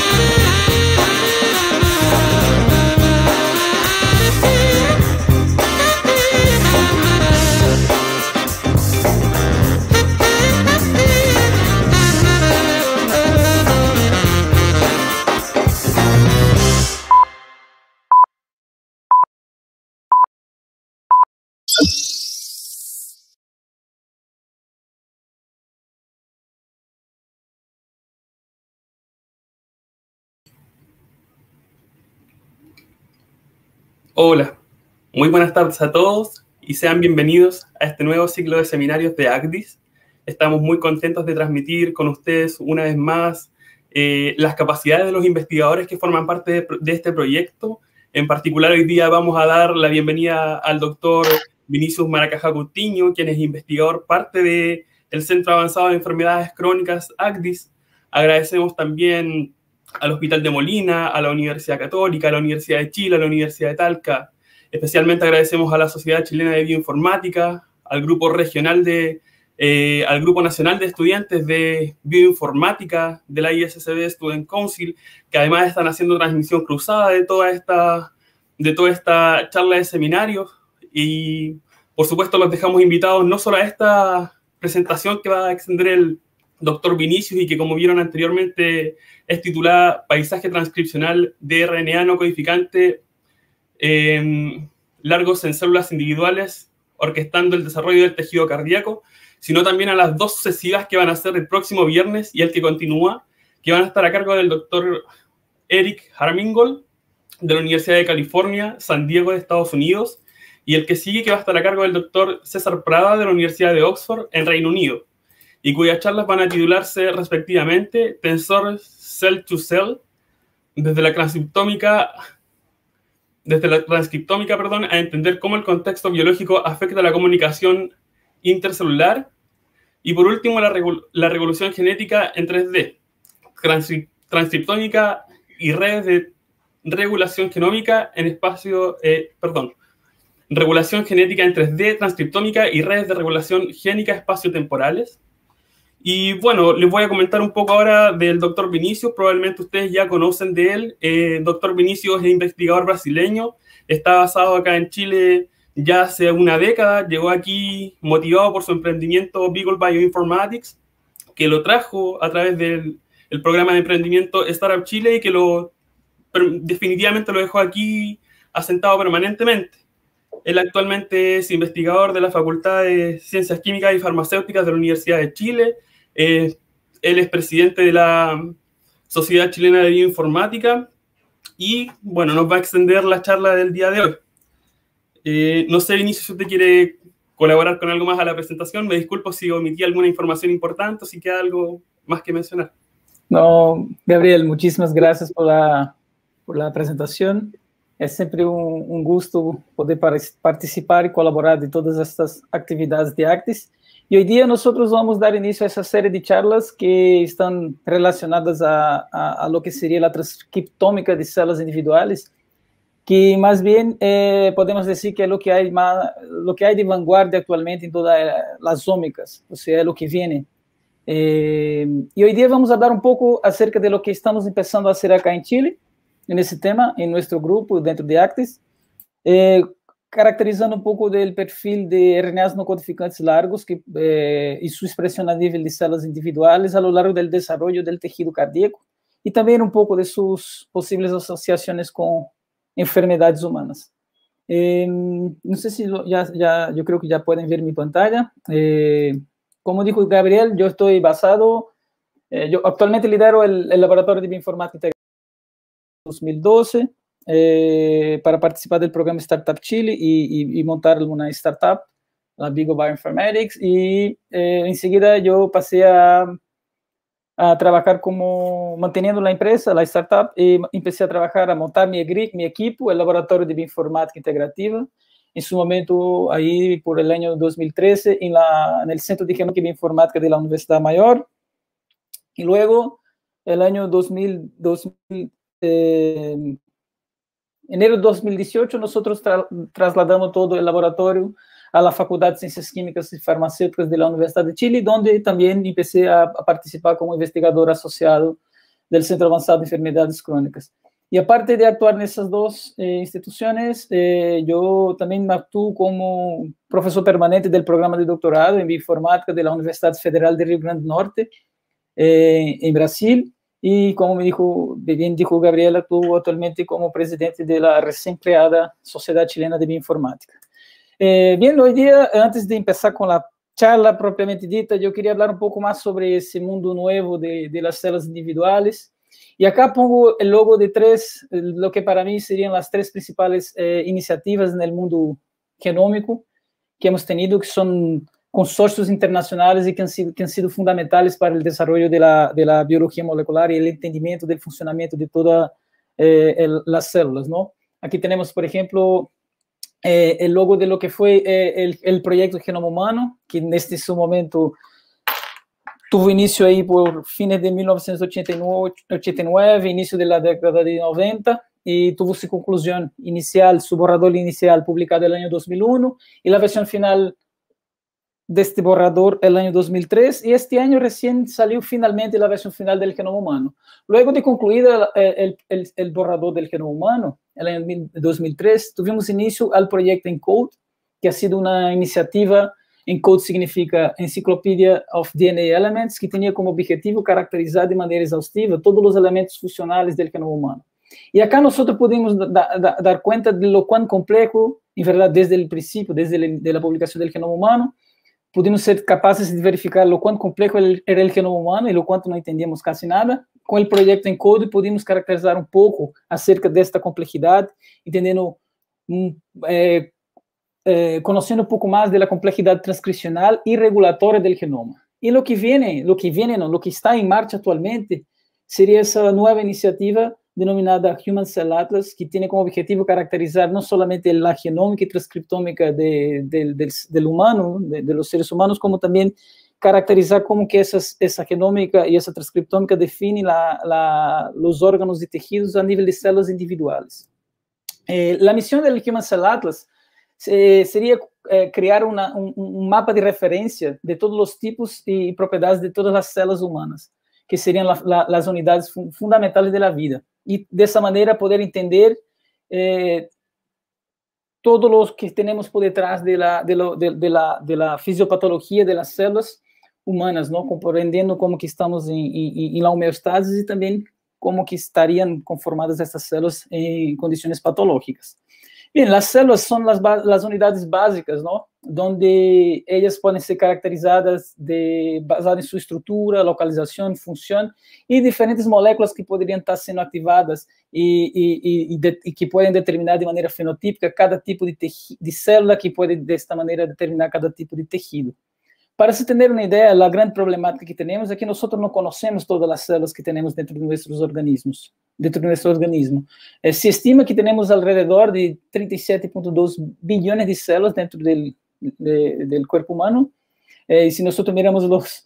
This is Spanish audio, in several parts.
Hola, muy buenas tardes a todos y sean bienvenidos a este nuevo ciclo de seminarios de ACDIS. Estamos muy contentos de transmitir con ustedes una vez más las capacidades de los investigadores que forman parte de este proyecto. En particular, hoy día vamos a dar la bienvenida al doctor Vinicius Maracajá Coutinho, quien es investigador parte del Centro Avanzado de Enfermedades Crónicas ACDIS. Agradecemos también al Hospital de Molina, a la Universidad Católica, a la Universidad de Chile, a la Universidad de Talca. Especialmente agradecemos a la Sociedad Chilena de Bioinformática, al Grupo Regional al Grupo Nacional de Estudiantes de Bioinformática de la ISSB Student Council, que además están haciendo transmisión cruzada de toda esta charla de seminarios. Y, por supuesto, los dejamos invitados no solo a esta presentación que va a extender el doctor Vinicius y que, como vieron anteriormente, es titulada Paisaje transcripcional de RNA no codificante largos en células individuales, orquestando el desarrollo del tejido cardíaco, sino también a las dos sucesivas que van a ser el próximo viernes y el que continúa, que van a estar a cargo del doctor Eric Harmingold, de la Universidad de California, San Diego, de Estados Unidos, y el que sigue, que va a estar a cargo del doctor César Prada, de la Universidad de Oxford, en Reino Unido, y cuyas charlas van a titularse respectivamente Tensor Cell to Cell, desde la transcriptómica, a entender cómo el contexto biológico afecta la comunicación intercelular, y por último la revolución genética en 3D, transcriptómica y redes de regulación genómica en regulación genética en 3D, transcriptómica y redes de regulación génica espaciotemporales. Y bueno, les voy a comentar un poco ahora del doctor Vinicius. Probablemente ustedes ya conocen de él. Doctor Vinicius es investigador brasileño, está basado acá en Chile ya hace una década. Llegó aquí motivado por su emprendimiento Beagle Bioinformatics, que lo trajo a través del programa de emprendimiento Startup Chile y que definitivamente lo dejó aquí asentado permanentemente. Él actualmente es investigador de la Facultad de Ciencias Químicas y Farmacéuticas de la Universidad de Chile. Él es presidente de la Sociedad Chilena de Bioinformática y, bueno, nos va a extender la charla del día de hoy. No sé, Vinicius, si usted quiere colaborar con algo más a la presentación. Me disculpo si omití alguna información importante o si queda algo más que mencionar. No, Gabriel, muchísimas gracias por la presentación. É sempre um gosto poder participar e colaborar de todas estas atividades de ACDIS. E hoje dia nós vamos dar início a essa série de charlas que estão relacionadas a lo que seria a transcriptômica de células individuais, que mais bem podemos dizer que é o que há de vanguarda atualmente em todas as ómicas, ou seja, é o que vem. E hoje dia vamos falar um pouco acerca de lo que estamos começando a fazer acá em Chile, nesse tema, em nosso grupo, dentro de ACDIS, caracterizando um pouco do perfil de RNAs não codificantes largos e sua expressão a nível de células individuais ao longo do desenvolvimento do tecido cardíaco e também um pouco de suas possíveis associações com enfermidades humanas. Não sei se eu creio que já podem ver minha pantalla. Como dijo Gabriel, eu estou basado, eu atualmente lidero o laboratório de bioinformática 2012 para participar do programa Startup Chile e montar uma startup, a Beagle Bioinformatics, e em seguida eu passei a trabalhar mantendo a empresa, a startup, e comecei a trabalhar, a montar minha equipe, o laboratório de bioinformática integrativa, em seu momento, aí por el año 2013, no Centro de Genómica e Bioinformática de la Universidad Mayor, e luego, el año 2000 enero de 2018, nós trasladamos todo o laboratório à la Faculdade de Ciências Químicas e Farmacêuticas da Universidade de Chile, onde também comecei a participar como investigador associado del Centro Avanzado de Enfermedades Crónicas. Y aparte de actuar en esas dos instituciones, yo también actúo como profesor permanente del programa de doctorado en bioinformática de la Universidad Federal de Rio Grande do Norte, en Brasil. Y como bien dijo Gabriela, actúo actualmente como presidente de la recién creada Sociedad Chilena de Bioinformática. Bien, hoy día, antes de empezar con la charla propiamente dita, yo quería hablar un poco más sobre ese mundo nuevo de las células individuales. Y acá pongo el logo de lo que para mí serían las tres principales iniciativas en el mundo genómico que hemos tenido, que son consorcios internacionales y que han sido fundamentales para el desarrollo de la biología molecular y el entendimiento del funcionamiento de todas las células, ¿no? Aquí tenemos, por ejemplo, el logo de lo que fue el proyecto Genoma Humano, que en su momento tuvo inicio ahí por fines de 1989, inicio de la década de 90, y tuvo su conclusión inicial, su borrador inicial publicado el año 2001, y la versión final de este borrador el año 2003, y este año recién salió finalmente la versión final del Genoma Humano. Luego de concluido el borrador del Genoma Humano, el año 2003, tuvimos inicio al proyecto ENCODE, que ha sido una iniciativa. ENCODE significa Encyclopedia of DNA Elements, que tenía como objetivo caracterizar de manera exhaustiva todos los elementos funcionales del genoma humano. Y acá nosotros pudimos dar cuenta de lo cuán complejo, en verdad, desde el principio, desde la publicación del genoma humano, pudimos ser capaces de verificar lo cuán complejo era el genoma humano y lo cuánto no entendíamos casi nada. Con el proyecto ENCODE pudimos caracterizar un poco acerca de esta complejidad, entendiendo conociendo un poco más de la complejidad transcripcional y regulatoria del genoma. Y lo que está en marcha actualmente sería esa nueva iniciativa denominada Human Cell Atlas, que tiene como objetivo caracterizar no solamente la genómica y transcriptómica del humano, de los seres humanos, como también caracterizar cómo que esa genómica y esa transcriptómica definen los órganos y tejidos a nivel de células individuales. La misión del Human Cell Atlas sería crear un mapa de referencia de todos los tipos y propiedades de todas las células humanas, que serían las unidades fundamentales de la vida. Y de esa manera poder entender todo lo que tenemos por detrás de la fisiopatología de las células humanas, ¿no? Comprendiendo cómo que estamos en la homeostasis y también cómo que estarían conformadas estas células en condiciones patológicas. Bien, las células son las unidades básicas, ¿no? Donde ellas pueden ser caracterizadas basadas en su estructura, localización, función y diferentes moléculas que podrían estar siendo activadas y que pueden determinar de manera fenotípica cada tipo de célula, que puede de esta manera determinar cada tipo de tejido. Para se tener una idea, la gran problemática que tenemos es que nosotros no conocemos todas las células que tenemos dentro de nuestros organismos, dentro de nuestro organismo. Se estima que tenemos alrededor de 37.2 billones de células dentro del cuerpo humano. Y si nosotros miramos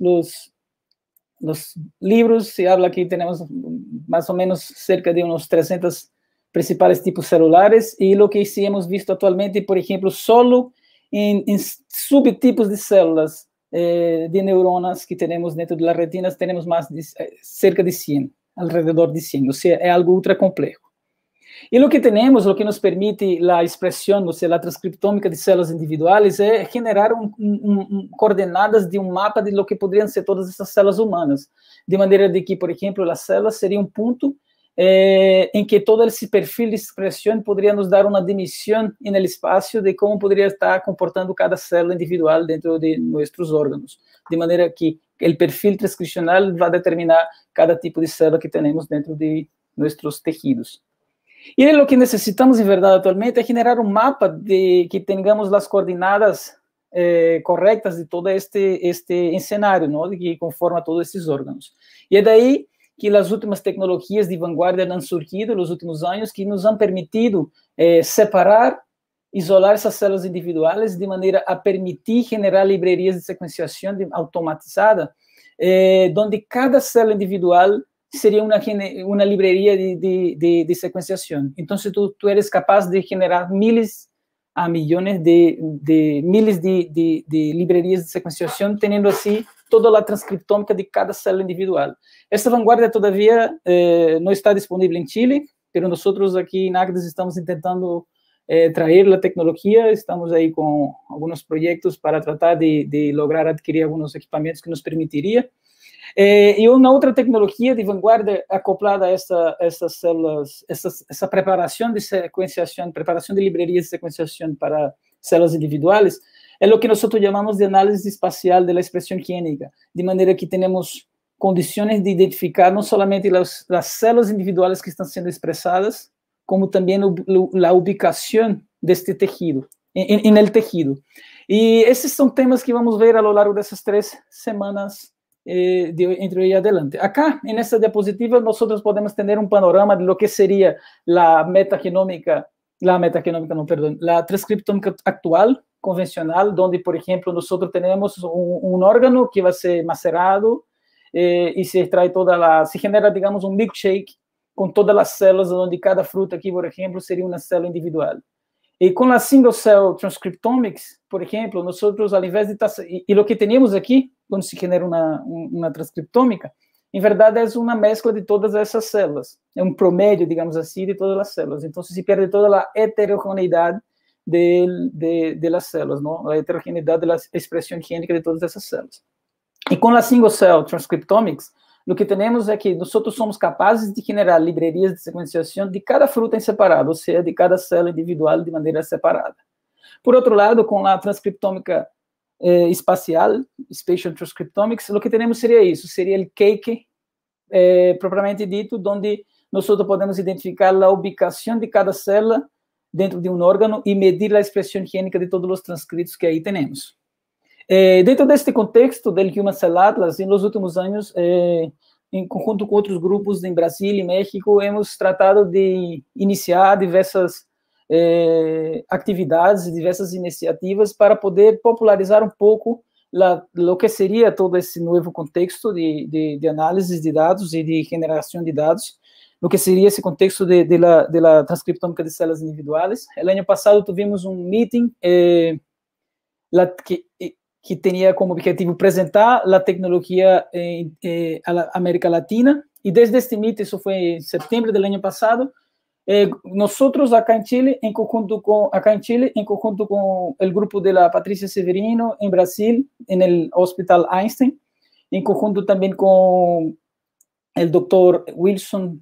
los libros, se habla que tenemos más o menos cerca de unos 300 principales tipos celulares, y lo que sí hemos visto actualmente, por ejemplo, solo en subtipos de células de neuronas que tenemos dentro de las retinas, tenemos cerca de 100, alrededor de 100, o sea, es algo ultra complejo. Y lo que tenemos, lo que nos permite la expresión, o sea, la transcriptómica de células individuales, es generar coordenadas de un mapa de lo que podrían ser todas esas células humanas, de manera de que, por ejemplo, las células sería un punto en que todo ese perfil de expresión podría nos dar una dimensión en el espacio de cómo podría estar comportando cada célula individual dentro de nuestros órganos, de manera que el perfil transcripcional va a determinar cada tipo de célula que tenemos dentro de nuestros tejidos. Y lo que necesitamos, en verdad, actualmente es generar un mapa de que tengamos las coordenadas correctas de todo este escenario, ¿no? Que conforma todos esses órganos. Y es de ahí que las últimas tecnologías de vanguardia han surgido en los últimos años, que nos han permitido separar, isolar esas células individuales de manera a permitir generar librerías de secuenciación automatizada, donde cada célula individual sería una librería de secuenciación. Entonces tú eres capaz de generar miles a millones de librerías de secuenciación, teniendo así toda a transcriptômica de cada célula individual. Essa vanguarda todavia não está disponível em Chile, mas nós aqui em Agdes estamos tentando trazer a tecnologia, estamos aí com alguns projetos para tratar de lograr adquirir alguns equipamentos que nos permitiria. E uma outra tecnologia de vanguarda acoplada a essas células, essa preparação de sequenciação, preparação de livrarias de sequenciação para células individuais, é o que nós chamamos de análise espacial da expressão gênica, de maneira que temos condições de identificar não somente as células individuais que estão sendo expressadas, como também a ubicação deste tecido, em el tejido. E esses são temas que vamos ver ao longo dessas 3 semanas entre hoy adelante. Acá, en esta diapositiva, nosotros podemos tener un panorama de lo que sería la transcriptómica actual, convencional, donde, por ejemplo, nosotros tenemos un órgano que va a ser macerado y se extrae se genera, digamos, un milkshake con todas las células, donde cada fruta aquí, por ejemplo, sería una célula individual. E com a single cell transcriptomics, por exemplo, nós, ao invés de e o que temos aqui, quando se genera uma transcriptômica, em verdade é uma mescla de todas essas células, é um promédio, digamos assim, de todas as células. Então, se perde toda a heterogeneidade das células, não? A heterogeneidade da expressão gênica de todas essas células. E com a single cell transcriptomics, o que temos é que nós somos capazes de generar livrarias de sequenciação de cada fruta em separado, ou seja, de cada célula individual de maneira separada. Por outro lado, com a transcriptômica espacial, Spatial Transcriptomics, o que temos seria isso, seria o cake propriamente dito, onde nós podemos identificar a ubicação de cada célula dentro de um órgano e medir a expressão gênica de todos os transcritos que aí temos. Dentro deste contexto do Human Cell Atlas, nos últimos anos, em conjunto com outros grupos em Brasil e México, hemos tratado de iniciar diversas atividades, diversas iniciativas para poder popularizar um pouco o que seria todo esse novo contexto de análise de dados e de generação de dados, o que seria esse contexto da transcriptômica de células individuais. O ano passado tivemos um meeting que tinha como objetivo apresentar a tecnologia à América Latina, e desde este meeting, isso foi em setembro do ano passado, nós acá em Chile, em conjunto com o grupo da Patrícia Severino, em Brasil, no Hospital Einstein, em conjunto também com o Dr. Wilson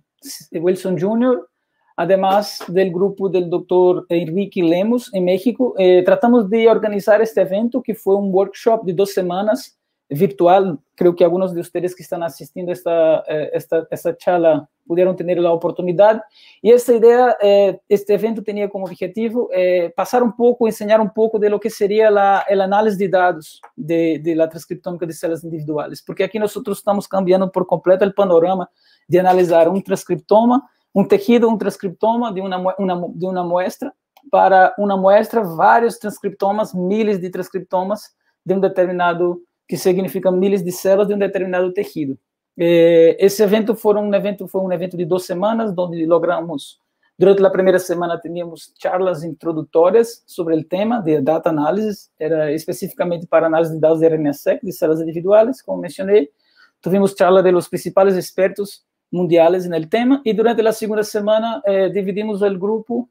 Jr., además del grupo del doctor Enrique Lemos en México, tratamos de organizar este evento, que fue un workshop de 2 semanas virtual. Creo que algunos de ustedes que están asistiendo a esta charla pudieron tener la oportunidad. Y esta idea, este evento tenía como objetivo pasar un poco, enseñar un poco de lo que sería el análisis de datos de la transcriptómica de células individuales, porque aquí nosotros estamos cambiando por completo el panorama de analizar un transcriptoma, um tejido, um transcriptoma de uma muestra, para uma muestra, vários transcriptomas, miles de transcriptomas de determinado, que significa miles de células de determinado tejido. Esse evento foi um evento de 2 semanas, onde logramos, durante a primeira semana, tínhamos charlas introdutórias sobre o tema de data analysis, era especificamente para análise de dados de RNA-seq, de células individuais, como mencionei. Tivemos charla de los principais expertos mundiales en el tema, y durante la segunda semana dividimos el grupo,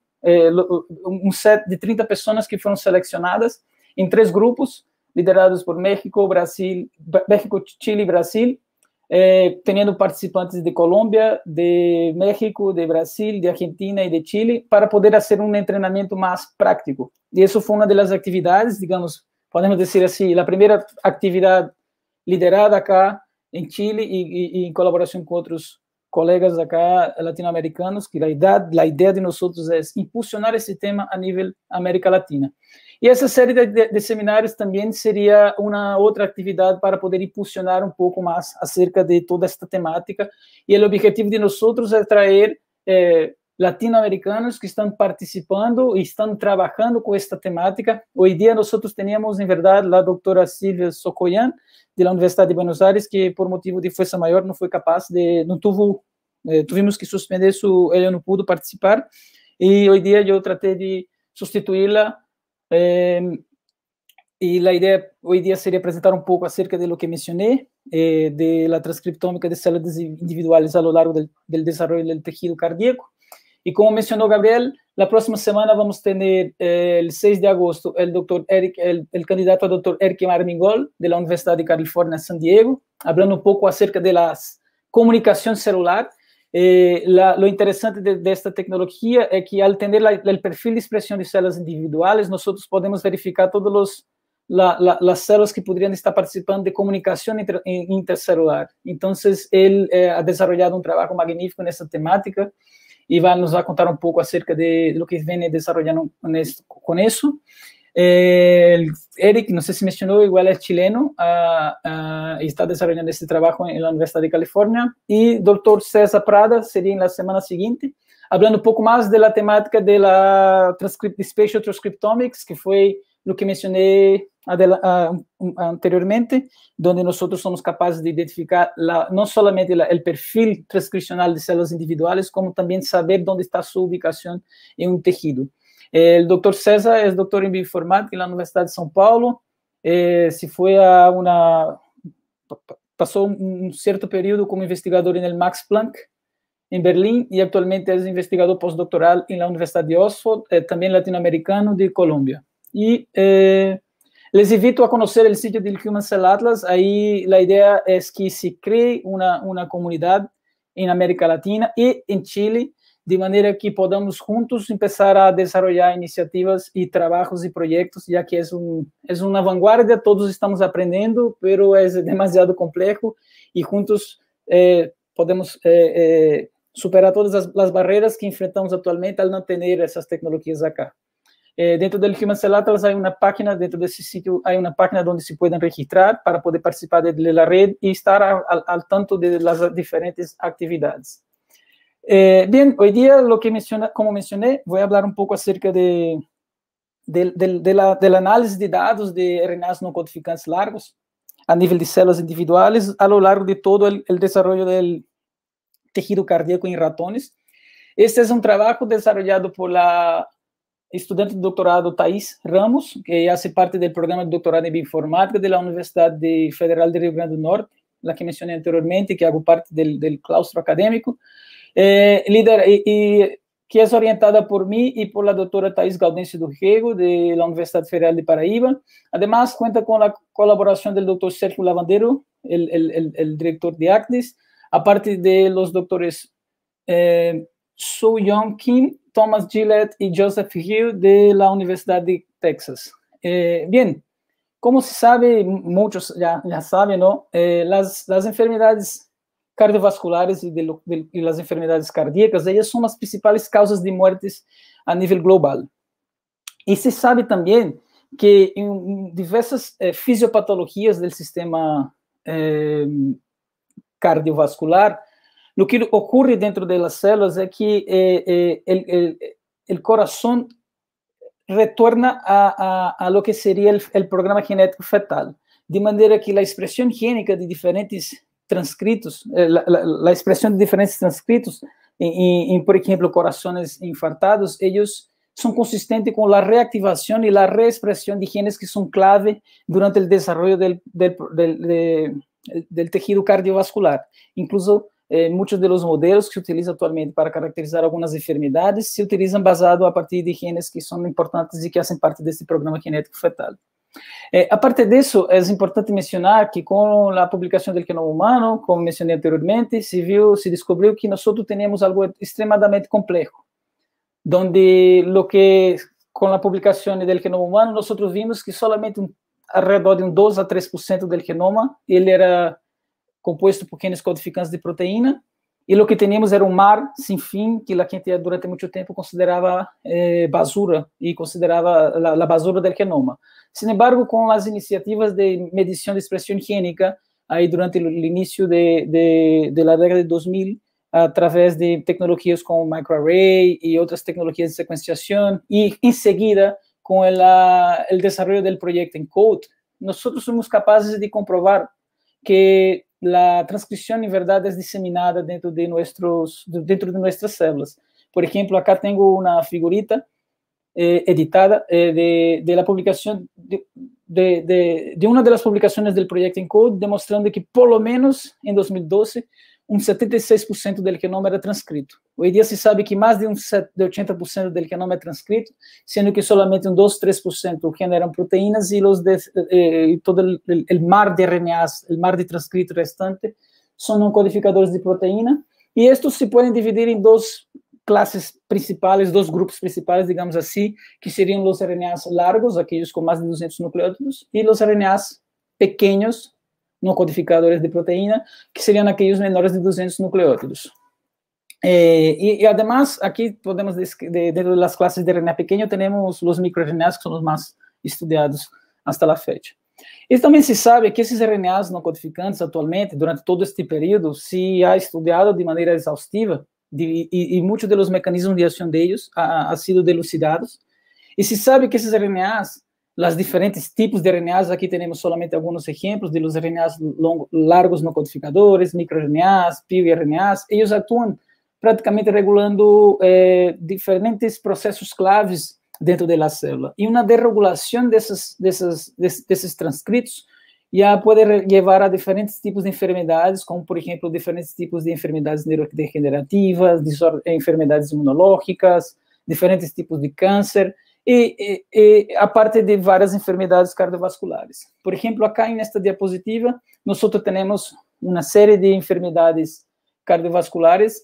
un set de 30 personas que fueron seleccionadas en 3 grupos, liderados por México, Chile y Brasil, teniendo participantes de Colombia, de México, de Brasil, de Argentina y de Chile, para poder hacer un entrenamiento más práctico. Y eso fue una de las actividades, digamos, podemos decir así, la primera actividad liderada acá en Chile y en colaboración con otros colegas acá latinoamericanos, que la idea de nosotros es impulsionar ese tema a nivel América Latina. Y esa serie de seminarios también sería una otra actividad para poder impulsionar un poco más acerca de toda esta temática. Y el objetivo de nosotros es traer latinoamericanos que están participando y están trabajando con esta temática. Hoy día nosotros teníamos, en verdad, la doctora Silvia Socoyan, de la Universidad de Buenos Aires, que por motivo de fuerza mayor no fue capaz de, tuvimos que suspender ella no pudo participar, y hoy día yo traté de sustituirla y la idea hoy día sería presentar un poco acerca de lo que mencioné, de la transcriptómica de células individuales a lo largo del desarrollo del tejido cardíaco. Y como mencionó Gabriel, la próxima semana vamos a tener el 6 de agosto el candidato a doctor Eric Armengol de la Universidad de California, San Diego, hablando un poco acerca de la comunicación celular. Lo interesante de esta tecnología es que al tener el perfil de expresión de células individuales, nosotros podemos verificar todas las células que podrían estar participando de comunicación intercelular. Entonces, él ha desarrollado un trabajo magnífico en esta temática y nos va a contar un poco acerca de lo que viene desarrollando con eso. Eric, no sé si mencionó, igual es chileno, y está desarrollando este trabajo en la Universidad de California. Y doctor César Prada sería en la semana siguiente, hablando un poco más de la temática de la Spatial Transcriptomics, que fue lo que mencioné anteriormente, donde nosotros somos capaces de identificar no solamente el perfil transcripcional de células individuales, como también saber dónde está su ubicación en un tejido. El doctor César es doctor en bioinformática en la Universidad de São Paulo, pasó un cierto periodo como investigador en el Max Planck en Berlín y actualmente es investigador postdoctoral en la Universidad de Oxford, también latinoamericano de Colombia. Y les invito a conocer el sitio del Human Cell Atlas. Ahí la idea es que se cree una comunidad en América Latina y en Chile, de manera que podamos juntos empezar a desarrollar iniciativas y trabajos y proyectos, ya que es una vanguardia, todos estamos aprendiendo, pero es demasiado complejo y juntos podemos superar todas las barreras que enfrentamos actualmente al no tener esas tecnologías acá. Dentro del Human Cell Atlas hay una página, dentro de ese sitio hay una página donde se pueden registrar para poder participar de la red y estar al tanto de las diferentes actividades. Bien, hoy día, como mencioné, voy a hablar un poco acerca del análisis de datos de RNAs no codificantes largos a nivel de células individuales a lo largo de todo el desarrollo del tejido cardíaco en ratones. Este es un trabajo desarrollado por la estudiante de doctorado Thais Ramos, que hace parte del programa de doctorado en bioinformática de la Universidad Federal de Rio Grande do Norte, la que mencioné anteriormente, que hago parte del claustro académico, que es orientada por mí y por la doctora Thais Gaudencio do Rego, de la Universidad Federal de Paraíba. Además, cuenta con la colaboración del doctor Sergio Lavandero, el director de ACDIS, aparte de los doctores So-Young Kim, Thomas Gillette y Joseph Hill de la Universidad de Texas. Bien, como se sabe, muchos ya saben, ¿no? Las enfermedades cardiovasculares y las enfermedades cardíacas, ellas son las principales causas de muertes a nivel global. Y se sabe también que en diversas fisiopatologías del sistema cardiovascular, lo que ocurre dentro de las células es que el corazón retorna a lo que sería el programa genético fetal, de manera que la expresión génica de diferentes transcritos, la expresión de diferentes transcritos en, por ejemplo, corazones infartados, ellos son consistentes con la reactivación y la reexpresión de genes que son clave durante el desarrollo del tejido cardiovascular. Incluso muchos de los modelos que se utilizan actualmente para caracterizar algunas enfermedades se utilizan basado a partir de genes que son importantes y que hacen parte de este programa genético fetal. Aparte de eso, es importante mencionar que con la publicación del genoma humano, como mencioné anteriormente, se descubrió que nosotros teníamos algo extremadamente complejo, donde con la publicación del genoma humano, nosotros vimos que solamente alrededor de un 2 a 3% del genoma, ele era compuesto por genes codificantes de proteína, y lo que teníamos era un mar sin fin, que la gente durante mucho tiempo consideraba basura, y consideraba la basura del genoma. Sin embargo, con las iniciativas de medición de expresión génica, ahí durante el inicio de la década de 2000, a través de tecnologías como microarray y otras tecnologías de secuenciación, y enseguida con el desarrollo del proyecto ENCODE, nosotros somos capaces de comprobar que la transcripción en verdad es diseminada dentro de nuestras células. Por ejemplo, acá tengo una figurita editada de la publicación de una de las publicaciones del proyecto ENCODE, demostrando que por lo menos en 2012 un 76% del genoma era transcrito. Hoy día se sabe que más de 80% del genoma es transcrito, siendo que solamente un 2-3% generan proteínas y todo el mar de RNAs, el mar de transcrito restante, son no codificadores de proteína, y estos se pueden dividir en dos clases principales, dos grupos principales, digamos así, que serían los RNAs largos, aquellos con más de 200 nucleótidos, y los RNAs pequeños, no codificadores de proteína, que serían aquellos menores de 200 nucleótidos. Y además, aquí podemos, dentro de las clases de RNA pequeño, tenemos los microRNAs, que son los más estudiados hasta la fecha. E também se sabe que esses RNAs não codificantes, atualmente, durante todo este período, se ha estudado de maneira exaustiva, e muitos dos mecanismos de ação deles han sido dilucidados, e se sabe que esses RNAs, os diferentes tipos de RNAs, aqui temos solamente alguns exemplos de los RNAs largos não codificadores, microRNAs, piRNAs, eles atuam praticamente regulando diferentes processos claves dentro da célula. E uma desregulação desses transcritos já pode levar a diferentes tipos de enfermidades, como, por exemplo, diferentes tipos de enfermidades neurodegenerativas, enfermidades imunológicas, diferentes tipos de câncer, e a parte de várias enfermidades cardiovasculares. Por exemplo, acá nesta diapositiva, nós temos uma série de enfermidades cardiovasculares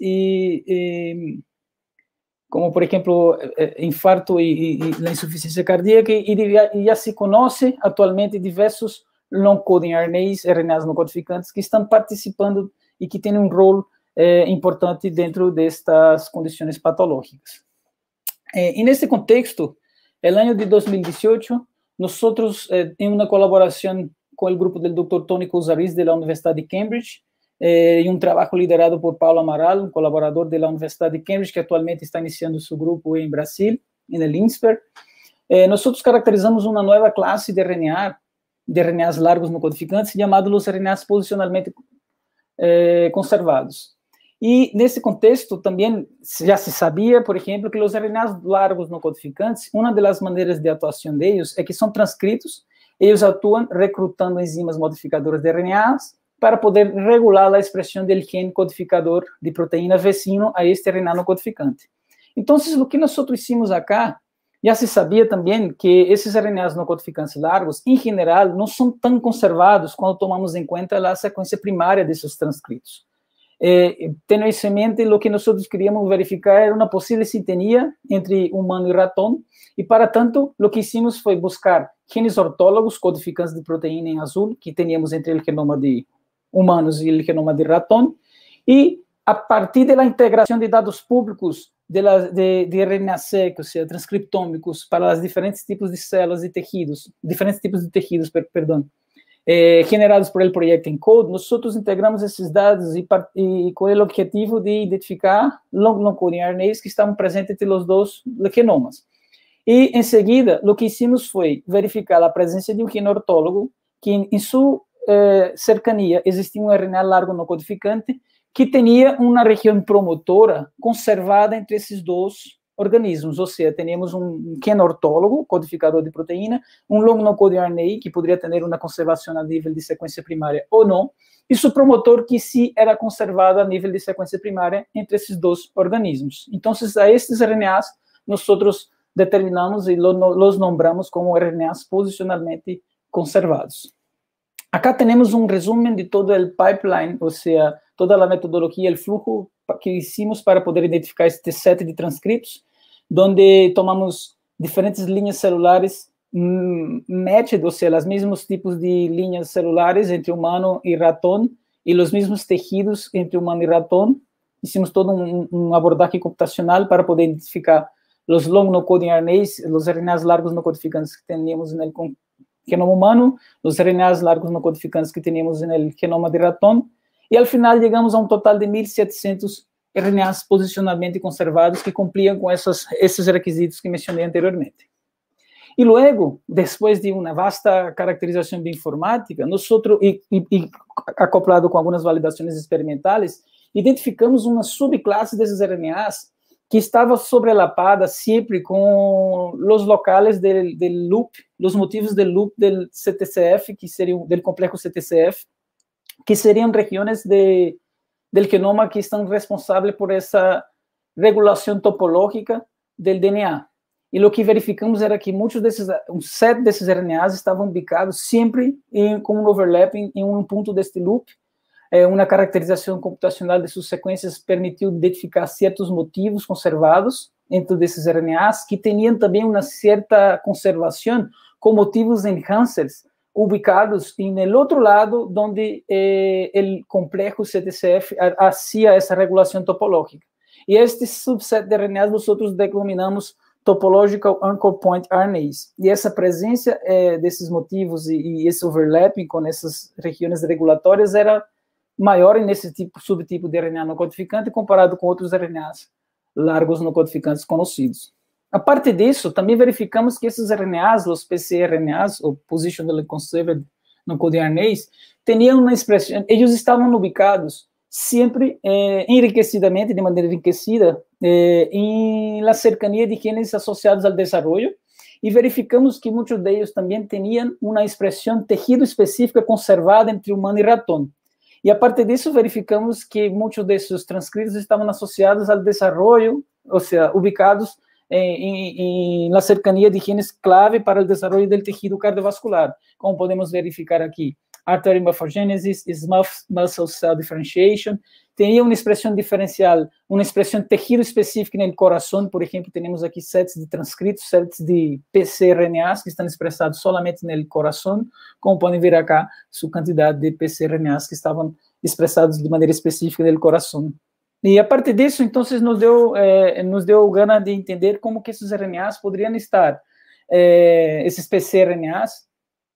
como, por exemplo, infarto e a insuficiência cardíaca, e já se conhece atualmente diversos long-coding RNAs não codificantes que estão participando e que têm um rol importante dentro destas condições patológicas. E nesse contexto, no ano de 2018, nós, em uma colaboração com o grupo do Dr. Tony Cousariz, da Universidade de Cambridge, e um trabalho liderado por Paulo Amaral, um colaborador da Universidade de Cambridge, que atualmente está iniciando seu grupo em Brasil, em INSPER. Nós caracterizamos uma nova classe de RNAs largos não codificantes, chamados os RNAs posicionalmente conservados. E nesse contexto também já se sabia, por exemplo, que os RNAs largos não codificantes, uma das maneiras de atuação deles é que são transcritos, eles atuam recrutando enzimas modificadoras de RNAs para poder regular a expressão do gene codificador de proteína vecino a este RNA não codificante. Então, o que nós hicimos acá, já se sabia também que esses RNAs não codificantes largos, em geral, não são tão conservados quando tomamos em conta a sequência primária desses transcritos. Tendo isso em mente, o que nós queríamos verificar era uma possível sintonia entre humano e ratão, e, para tanto, o que hicimos foi buscar genes ortólogos codificantes de proteína em azul, que teníamos entre o genoma de humanos e o genoma de ratão, e a partir da integração de dados públicos de RNA-seq, ou seja, transcriptômicos, para os diferentes tipos de células e tecidos, generados por el proyecto ENCODE, nosotros integramos esses dados e com o objetivo de identificar long-coding RNAs que estavam presentes entre os dois genomas. E, em seguida, o que hicimos foi verificar a presença de um gene ortólogo que, em sua cercania, existia um RNA largo não codificante que tinha uma região promotora conservada entre esses dois organismos, ou seja, temos um gene ortólogo, codificador de proteína, um long non-coding RNA, que poderia ter uma conservação a nível de sequência primária ou não, e seu promotor que sim era conservado a nível de sequência primária entre esses dois organismos. Então, a estes RNAs, nós determinamos e los nombramos como RNAs posicionalmente conservados. Acá temos um resumo de todo o pipeline, ou seja, toda a metodologia, o fluxo que hicimos para poder identificar este set de transcritos, onde tomamos diferentes linhas celulares matched, ou seja, os mesmos tipos de linhas celulares entre humano e ratão, e os mesmos tecidos entre humano e ratão. Hicimos todo um abordagem computacional para poder identificar os long non-coding RNAs, os RNAs largos não codificantes que teníamos no genoma humano, os RNAs largos não codificantes que teníamos no genoma de ratão, e ao final chegamos a um total de 1.700 RNAs posicionalmente conservados que cumpriam com esses requisitos que mencionei anteriormente. E logo, depois de uma vasta caracterização bioinformática, nós, acoplado com algumas validações experimentais, identificamos uma subclasse desses RNAs que estava sobrelapada sempre com os locais do loop, os motivos do loop do CTCF, que seriam do complexo CTCF, que seriam regiões do genoma que estão responsáveis por essa regulação topológica do DNA. E o que verificamos era que um set desses RNAs estavam ubicados sempre com um overlapping em um ponto deste loop. Uma caracterização computacional de suas sequências permitiu identificar certos motivos conservados dentro desses RNAs, que tinham também uma certa conservação com motivos enhancers ubicados no outro lado, onde o complexo CTCF fazia essa regulação topológica. E este subset de RNAs nós denominamos Topological Anchor Point RNAs. E essa presença desses motivos e esse overlapping com essas regiões regulatórias era maior nesse subtipo de RNA não codificante comparado com outros RNAs largos não codificantes conhecidos. A parte disso, também verificamos que esses RNAs, os pcRNAs, ou Positionally Conserved Non-Coding RNAs, tinham uma expressão, eles estavam ubicados sempre enriquecidamente, de maneira enriquecida, na cercania de genes associados ao desenvolvimento, e verificamos que muitos deles também tinham uma expressão tecido específica conservada entre humano e ratão. E a partir disso, verificamos que muitos desses transcritos estavam associados ao desenvolvimento, ou seja, ubicados na cercania de genes clave para o desenvolvimento do tecido cardiovascular, como podemos verificar aqui. Artery morphogenesis, smooth muscle cell differentiation, teria uma expressão diferencial, uma expressão tecido específica no coração, por exemplo, temos aqui sets de transcritos, sets de pcRNAs que estão expressados somente no coração, como podem ver acá, sua quantidade de pcRNAs que estavam expressados de maneira específica no coração. E a partir disso, então, nos deu gana de entender como que esses RNAs poderiam estar, esses pcRNAs,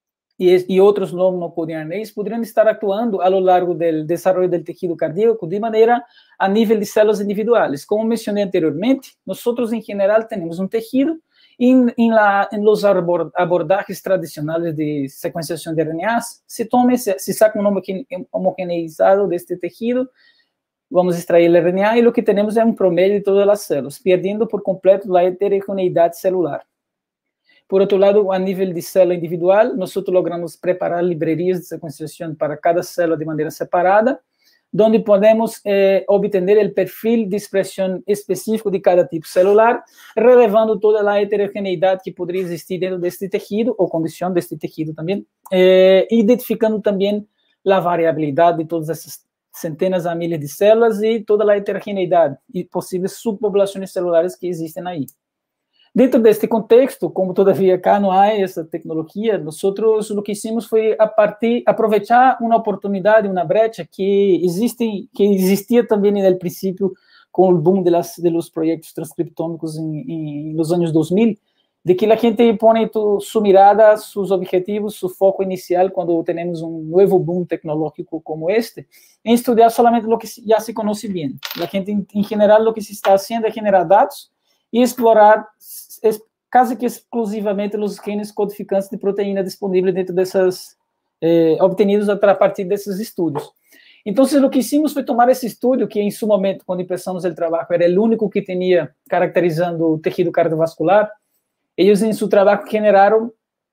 e outros non-coding RNAs poderiam estar atuando ao longo do desenvolvimento do tecido cardíaco de maneira a nível de células individuais. Como mencionei anteriormente, nós, em geral, temos um tecido e em los abordagens tradicionais de sequenciação de RNAs, se saca um homogeneizado deste tecido, vamos extrair o RNA e o que temos é um promédio de todas as células, perdendo por completo a heterogeneidade celular. Por outro lado, a nível de célula individual, nós logramos preparar livrarias de sequenciação para cada célula de maneira separada, onde podemos obter o perfil de expressão específico de cada tipo celular, relevando toda a heterogeneidade que poderia existir dentro deste tecido, ou condição deste tecido também, identificando também a variabilidade de todas essas centenas a milhares de células e toda a heterogeneidade e possíveis subpopulações celulares que existem aí. Dentro deste contexto, como todavia cá não há essa tecnologia, nós o que hicimos foi aproveitar uma oportunidade, uma brecha que existia também no princípio com o boom de los projetos transcriptômicos nos anos 2000, de que a gente põe sua mirada, seus objetivos, seu foco inicial quando temos um novo boom tecnológico como este, em estudar somente o que já se conhece bem. A gente, em geral, o que se está fazendo é generar dados e explorar quase que exclusivamente os genes codificantes de proteína disponíveis dentro dessas, obtenidos a partir desses estudos. Então, o que hicimos foi tomar esse estudo, que em seu momento, quando começamos o trabalho, era o único que tinha caracterizando o tecido cardiovascular. Eles, em seu trabalho, generaram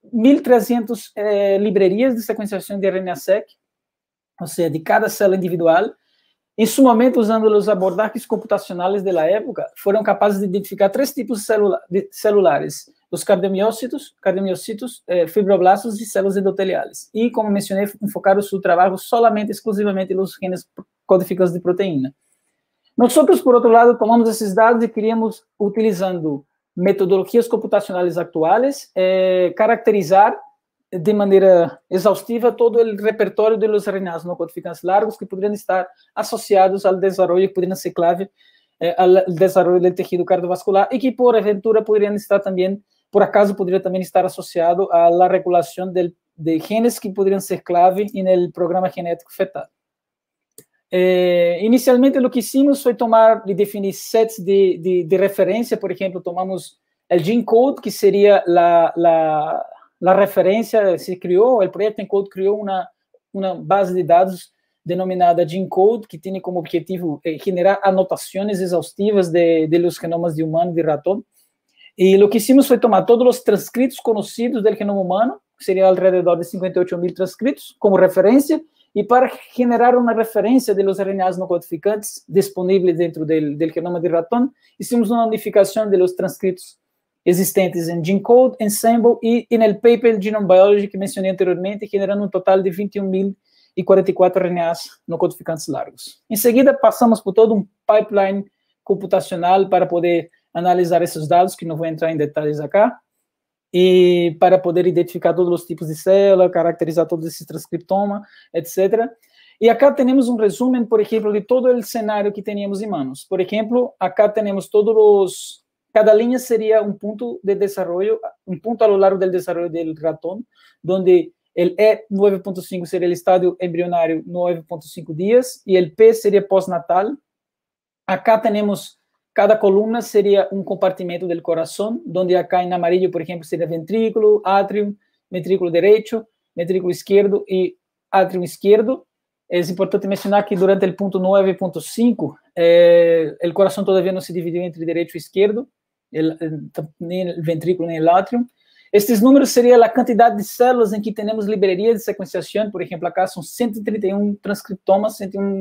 1.300 livrarias de sequenciação de RNA-seq, ou seja, de cada célula individual. Em seu momento, usando os abordagens computacionais da época, foram capazes de identificar 3 tipos celulares: os cardiomiócitos, fibroblastos e células endoteliais. E, como mencionei, enfocaram seu trabalho exclusivamente nos genes codificantes de proteína. Nós, por outro lado, tomamos esses dados e queríamos, utilizando metodologias computacionais atuais, caracterizar de maneira exaustiva todo o repertório de los RNAs não codificantes largos que poderiam estar associados ao desenvolvimento, que poderiam ser clave ao desenvolvimento do tecido cardiovascular e que, por aventura, poderiam estar também, por acaso, poderia também estar associado à regulação de genes que poderiam ser clave no programa genético fetal. Inicialmente, o que hicimos foi tomar e definir sets de referência. Por exemplo, tomamos o Gene Code, que seria a referência, se criou, o projeto ENCODE criou uma base de dados denominada GeneCode, que tem como objetivo generar anotações exaustivas de los genomas de humano e de ratón. E o que hicimos foi tomar todos os transcritos conhecidos do genoma humano, que seria alrededor de 58.000 transcritos, como referência, e para generar uma referência de los RNAs não codificantes disponíveis dentro do genoma de ratón, hicimos uma unificação de los transcritos existentes em GeneCode, Ensemble e no paper Genome Biology que mencionei anteriormente, generando um total de 21.044 RNAs não codificantes largos. Em seguida, passamos por todo um pipeline computacional para poder analisar esses dados, que não vou entrar em detalhes acá, e para poder identificar todos os tipos de célula, caracterizar todos esses transcriptomas, etc. E acá temos um resumo, por exemplo, de todo o cenário que teníamos em manos. Por exemplo, acá temos cada linha seria um ponto de desenvolvimento, um ponto a lo largo do desenvolvimento do ratón, onde o E9.5 seria o estádio embrionário 9.5 dias, e o P seria pós-natal. Acá temos, cada coluna seria um compartimento do coração, onde acá em amarillo, por exemplo, seria ventrículo, átrio, ventrículo direito, ventrículo esquerdo e átrio esquerdo. É importante mencionar que durante o ponto 9.5, o coração todavia não se dividiu entre direito e esquerdo, nem o ventrículo nem o átrio. Estes números seriam a quantidade de células em que temos librarias de sequenciação. Por exemplo, acá são 131 transcriptomas,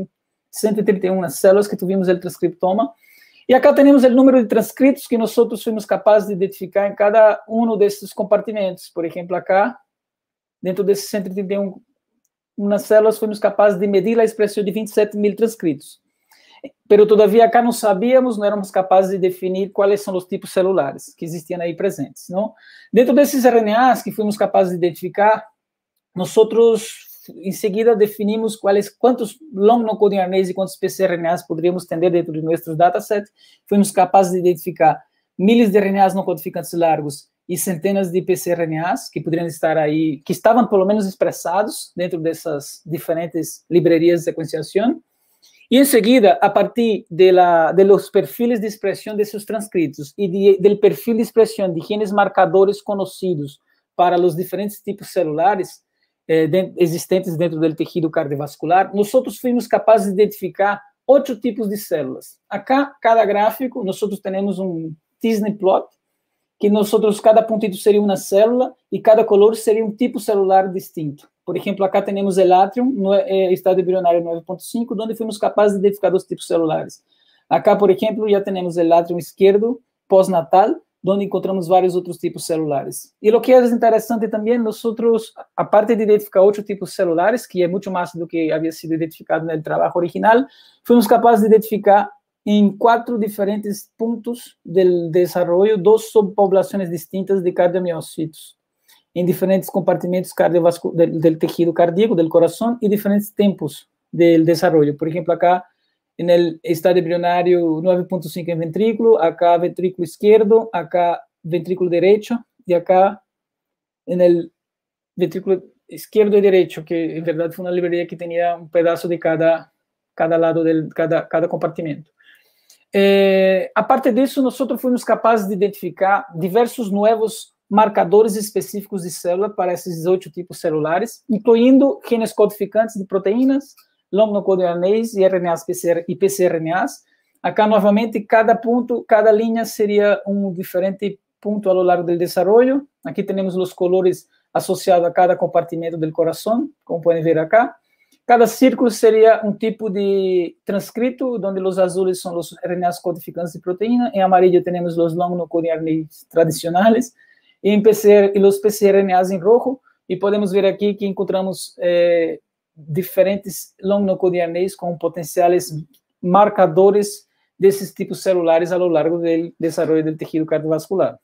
131 células que tivemos o transcriptoma. E acá temos o número de transcritos que nós fomos capazes de identificar em cada um desses compartimentos. Por exemplo, acá, dentro desses 131 células, fomos capazes de medir a expressão de 27.000 transcritos. Pero todavia acá não sabíamos, não éramos capazes de definir quais são os tipos celulares que existiam aí presentes, não? Dentro desses RNAs que fomos capazes de identificar, nós em seguida definimos quantos long non-coding RNAs e quantos pcRNAs poderíamos ter dentro de nossos datasets. Fomos capazes de identificar milhares de RNAs não codificantes largos e centenas de pcRNAs que poderiam estar aí, que estavam pelo menos expressados dentro dessas diferentes librarias de sequenciação. E, em seguida, a partir de los perfiles de expressão desses transcritos e do perfil de expressão de genes marcadores conhecidos para os diferentes tipos celulares existentes dentro do tecido cardiovascular, nós fomos capazes de identificar 8 tipos de células. Acá, cada gráfico, nós temos um Disney plot, que cada puntito seria uma célula e cada color seria um tipo celular distinto. Por exemplo, acá temos o átrium, no estado embrionário 9.5, onde fomos capazes de identificar os tipos celulares. Acá, por exemplo, já temos o átrium esquerdo pós-natal, onde encontramos vários outros tipos celulares. E o que é interessante também, a parte de identificar 8 tipos celulares, que é muito mais do que havia sido identificado no trabalho original, fomos capazes de identificar em 4 diferentes pontos do desenvolvimento 2 subpopulações distintas de cardiomiocitos, em diferentes compartimentos do tecido cardíaco, do coração, e diferentes tempos do desenvolvimento. Por exemplo, acá, no estado embrionário 9.5 em ventrículo, acá ventrículo esquerdo, acá ventrículo direito, e acá no ventrículo esquerdo e direito, que em verdade foi uma livraria que tinha um pedaço de cada lado, cada compartimento. A parte disso, nós fomos capazes de identificar diversos novos marcadores específicos de célula para esses 8 tipos celulares, incluindo genes codificantes de proteínas, long non-coding RNAs e RNAs e pcRNAs. Acá, novamente, cada linha seria um diferente ponto ao largo do desenvolvimento. Aqui temos os colores associados a cada compartimento do coração, como podem ver acá. Cada círculo seria um tipo de transcrito, onde os azules são os RNAs codificantes de proteína, em amarillo temos os long non-coding RNAs tradicionais, e os pcRNAs em rojo, e podemos ver aqui que encontramos diferentes long non-coding RNAs com potenciais marcadores desses tipos celulares ao largo do desenvolvimento do tecido cardiovascular.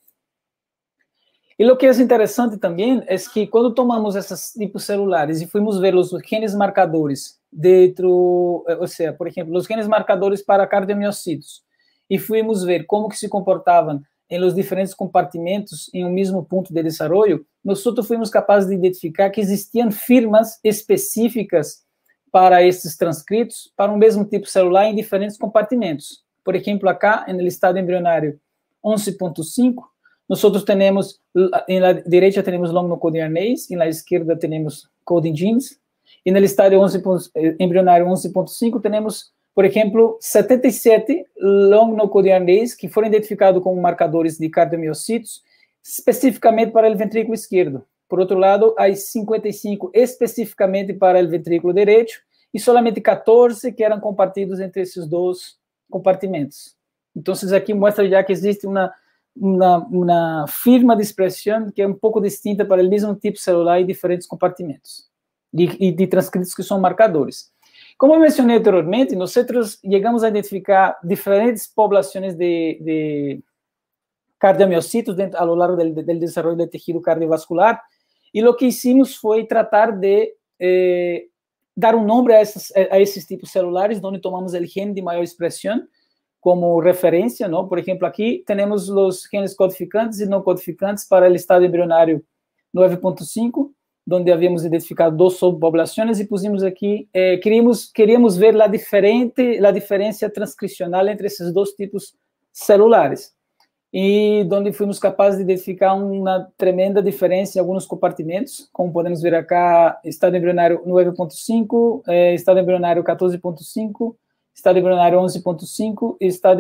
E o que é interessante também é que quando tomamos esses tipos celulares e fomos ver os genes marcadores dentro, ou seja, por exemplo, os genes marcadores para cardiomiocitos, e fomos ver como que se comportavam em los diferentes compartimentos em um mesmo ponto de desenvolvimento, nós fomos capazes de identificar que existiam firmas específicas para esses transcritos, para um mesmo tipo celular em diferentes compartimentos. Por exemplo, acá, no estado embrionário 11.5, nós temos, na direita temos long non-coding RNAs, e na esquerda temos coding genes, E no estádio embrionário 11.5 temos, por exemplo, 77 long no-code-RNAs que foram identificados como marcadores de cardiomiocitos, especificamente para o ventrículo esquerdo. Por outro lado, há 55 especificamente para o ventrículo direito e somente 14 que eram compartidos entre esses dois compartimentos. Então, aqui mostra já que existe uma firma de expressão que é um pouco distinta para o mesmo tipo celular em diferentes compartimentos e de transcritos que são marcadores. Como eu mencionei anteriormente, nós chegamos a identificar diferentes populações de cardiomiocitos a lo largo do desenvolvimento do tecido cardiovascular, e o que hicimos foi tratar de dar um nome a esses tipos celulares, onde tomamos o gene de maior expressão como referência, não? Por exemplo, aqui temos os genes codificantes e não codificantes para o estado embrionário 9.5, onde havíamos identificado duas subpopulações e pusimos aqui, queríamos ver a diferença transcricional entre esses dois tipos celulares, e onde fomos capazes de identificar uma tremenda diferença em alguns compartimentos, como podemos ver acá, estado embrionário 9.5, estado embrionário 14.5, estado embrionário 11.5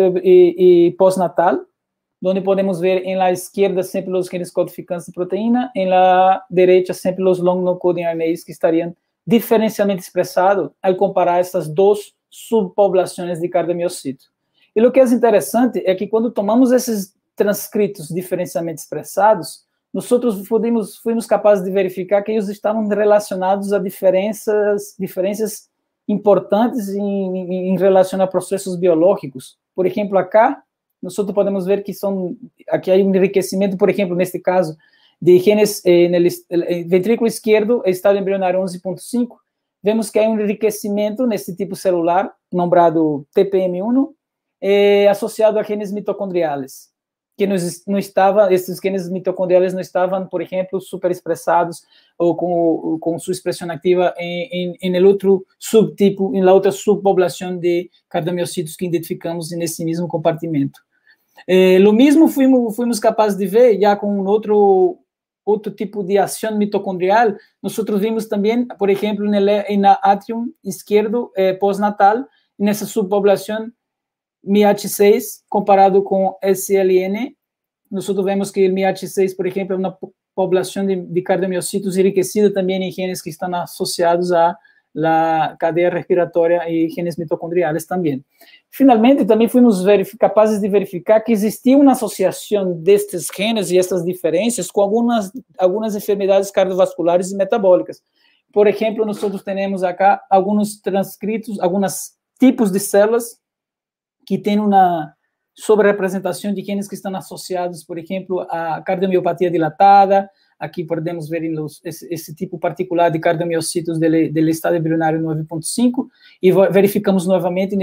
e pós-natal, onde podemos ver em la esquerda sempre os genes codificantes de proteína, em la direita sempre os long no-coding RNAs que estariam diferencialmente expressados ao comparar essas duas subpopulações de cardiomiocito. E o que é interessante é que quando tomamos esses transcritos diferencialmente expressados, nós fomos capazes de verificar que eles estavam relacionados a diferenças importantes em relação a processos biológicos. Por exemplo, acá, nós podemos ver que aqui há um enriquecimento, por exemplo, neste caso, de genes no ventrículo esquerdo, estado embrionário 11.5, vemos que há um enriquecimento nesse tipo celular, nombrado TPM1, associado a genes mitocondriais, que esses genes mitocondriais não estavam, por exemplo, superexpressados ou com sua expressão ativa em outro subtipo, em outra subpopulação de cardiomiocitos que identificamos nesse mesmo compartimento. O mesmo fomos capazes de ver já com outro tipo de ação mitocondrial. Nós vimos também, por exemplo, na átrium esquerdo pós-natal, nessa subpopulação MIAT6 comparado com SLN, nós vemos que o MIAT6, por exemplo, é uma população de cardiomiocitos enriquecida também em genes que estão associados à cadeia respiratória e genes mitocondriais também. Finalmente, também fomos capazes de verificar que existia uma associação destes genes e essas diferenças com algumas enfermidades cardiovasculares e metabólicas. Por exemplo, nós temos acá alguns transcritos, alguns tipos de células que têm uma sobre-representação de genes que estão associados, por exemplo, à cardiomiopatia dilatada. Aqui podemos ver esse tipo particular de cardiomiocitos do estado embrionário 9.5 e verificamos novamente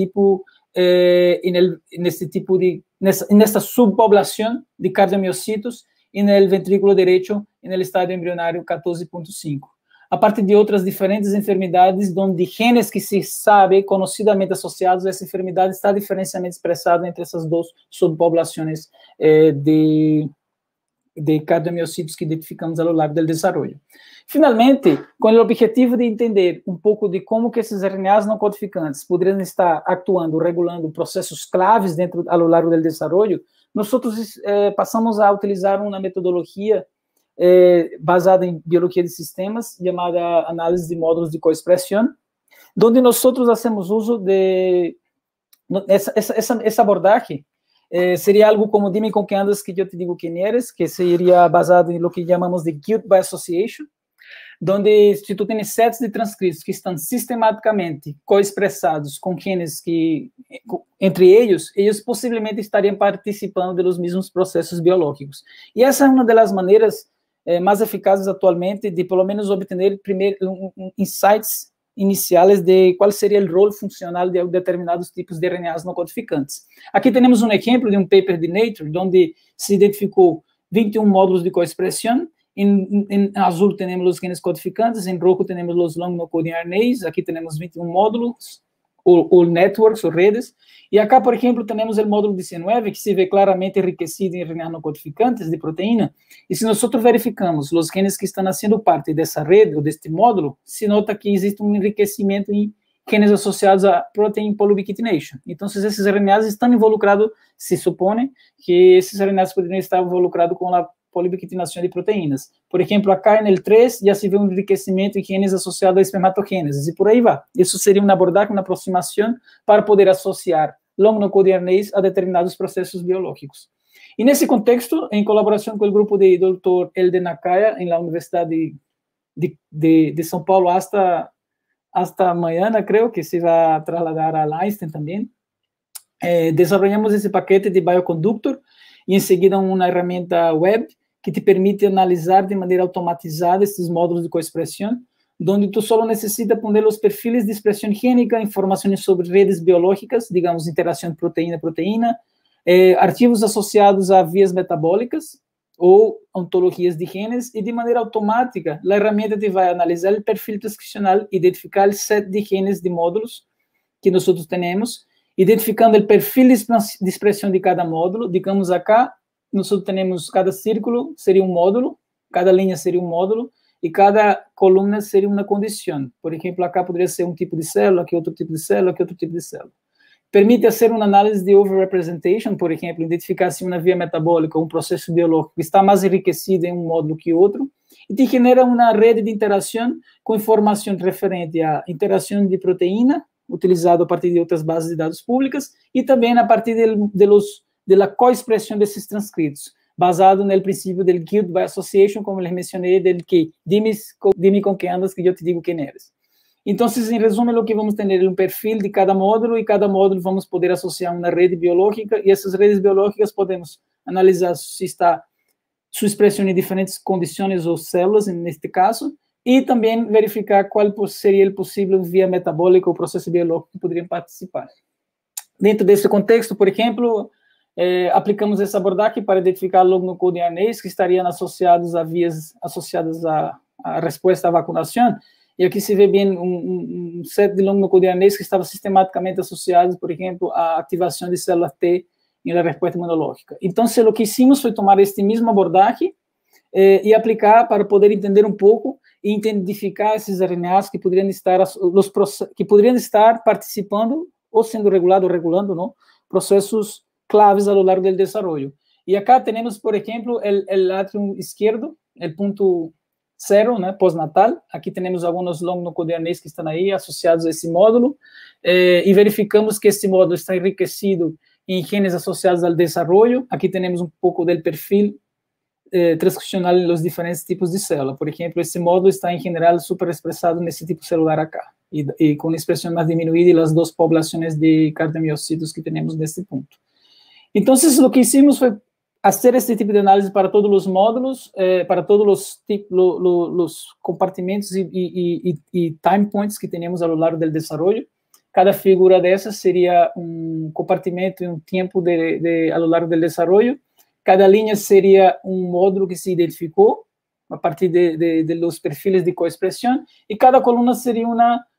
nessa subpopulação de cardiomiocitos e no ventrículo direito e no estado embrionário 14.5. A partir de outras diferentes enfermidades, onde genes que se sabe conocidamente associados a essa enfermidade está diferencialmente expressado entre essas duas subpopulações de cardiomiocitos que identificamos ao longo do desenvolvimento. Finalmente, com o objetivo de entender um pouco de como que esses RNAs não codificantes poderiam estar atuando, regulando processos claves ao longo do desenvolvimento, nós passamos a utilizar uma metodologia baseada em biologia de sistemas, chamada análise de módulos de coexpressão, onde nós fazemos uso de essa abordagem. Seria algo como dime com quem andas que eu te digo quem eres, que seria baseado em lo que chamamos de guilt by association, onde se tu tens sets de transcritos que estão sistematicamente coexpressados com genes que, entre eles possivelmente estariam participando dos mesmos processos biológicos. E essa é uma das maneiras mais eficazes atualmente de, pelo menos, obter insights iniciais de qual seria o rol funcional de determinados tipos de RNAs não codificantes. Aqui temos um exemplo de um paper de Nature, onde se identificou 21 módulos de coexpressão. Em azul temos os genes codificantes, em rojo temos os long no-coding RNAs, aqui temos 21 módulos, ou networks, ou redes. E acá, por exemplo, temos o módulo 19, que se vê claramente enriquecido em RNA não codificantes de proteína, e se nós verificamos os genes que estão sendo parte dessa rede, ou deste módulo, se nota que existe um enriquecimento em genes associados a protein polyubiquitination. Então, esses RNAs estão involucrados, se supõe que esses RNAs poderiam estar involucrados com a poliubiquitinação de proteínas. Por exemplo, acá no 3 já se vê um enriquecimento em genes associados a espermatogênese, e por aí vai. Isso seria uma abordagem, uma aproximação para poder associar long non-coding RNAs a determinados processos biológicos. E nesse contexto, em colaboração com o grupo de Dr. Elden Nakaya, na Universidade de São Paulo, hasta amanhã, creio que se vai trasladar a Einstein também, desenvolvemos esse paquete de Bioconductor e, em seguida, uma ferramenta web que te permite analisar de maneira automatizada esses módulos de coexpressão, onde tu só necessita poner os perfis de expressão gênica, informações sobre redes biológicas, digamos, interação proteína-proteína, arquivos associados a vias metabólicas ou ontologias de genes, e de maneira automática, a ferramenta te vai analisar o perfil transcricional, identificar o set de genes de módulos que nós temos, identificando o perfil de expressão de cada módulo. Digamos, acá, nós temos cada círculo seria um módulo, cada linha seria um módulo, e cada coluna seria uma condição. Por exemplo, acá poderia ser um tipo de célula, aqui outro tipo de célula, aqui outro tipo de célula. Permite fazer uma análise de overrepresentation, por exemplo, identificar se uma via metabólica ou um processo biológico está mais enriquecido em um módulo que outro, e te genera uma rede de interação com informação referente à interação de proteína, utilizado a partir de outras bases de dados públicas, e também a partir da coexpressão desses transcritos, basado no princípio do guild by association, como eu mencionei, del que dime com quem andas, que eu te digo quem eres. Então, em resumo, o que vamos ter é um perfil de cada módulo, e cada módulo vamos poder associar uma rede biológica, e essas redes biológicas podemos analisar se está sua expressão em diferentes condições ou células, neste caso, e também verificar qual seria o possível via metabólica ou processo biológico que poderiam participar. Dentro desse contexto, por exemplo, aplicamos essa abordagem para identificar long non-coding RNAs que estariam associados a vias associadas à resposta à vacinação, e aqui se vê bem um set de long non-coding RNAs que estava sistematicamente associados, por exemplo, à ativação de células T na resposta imunológica. Então, o que hicimos foi tomar este mesmo abordagem e aplicar para poder entender um pouco e identificar esses RNAs que poderiam estar participando ou sendo regulados ou regulando, não, processos claves ao longo do desenvolvimento. E acá temos, por exemplo, o atrium esquerdo, o ponto 0, né, pós-natal. Aqui temos alguns long non-coding RNAs que estão aí associados a esse módulo, e verificamos que esse módulo está enriquecido em genes associados ao desenvolvimento. Aqui temos um pouco do perfil transcricional nos diferentes tipos de célula. Por exemplo, esse módulo está, em geral, superexpressado nesse tipo celular acá, e com expressão mais diminuída nas duas populações de cardiomiocitos que temos nesse ponto. Então, o que hicimos foi fazer este tipo de análise para todos os módulos, para todos os compartimentos e time points que temos ao longo do desenvolvimento. Cada figura dessas seria um compartimento e um tempo ao longo do desenvolvimento. Cada linha seria um módulo que se identificou a partir dos perfis de coexpressão, e cada coluna seria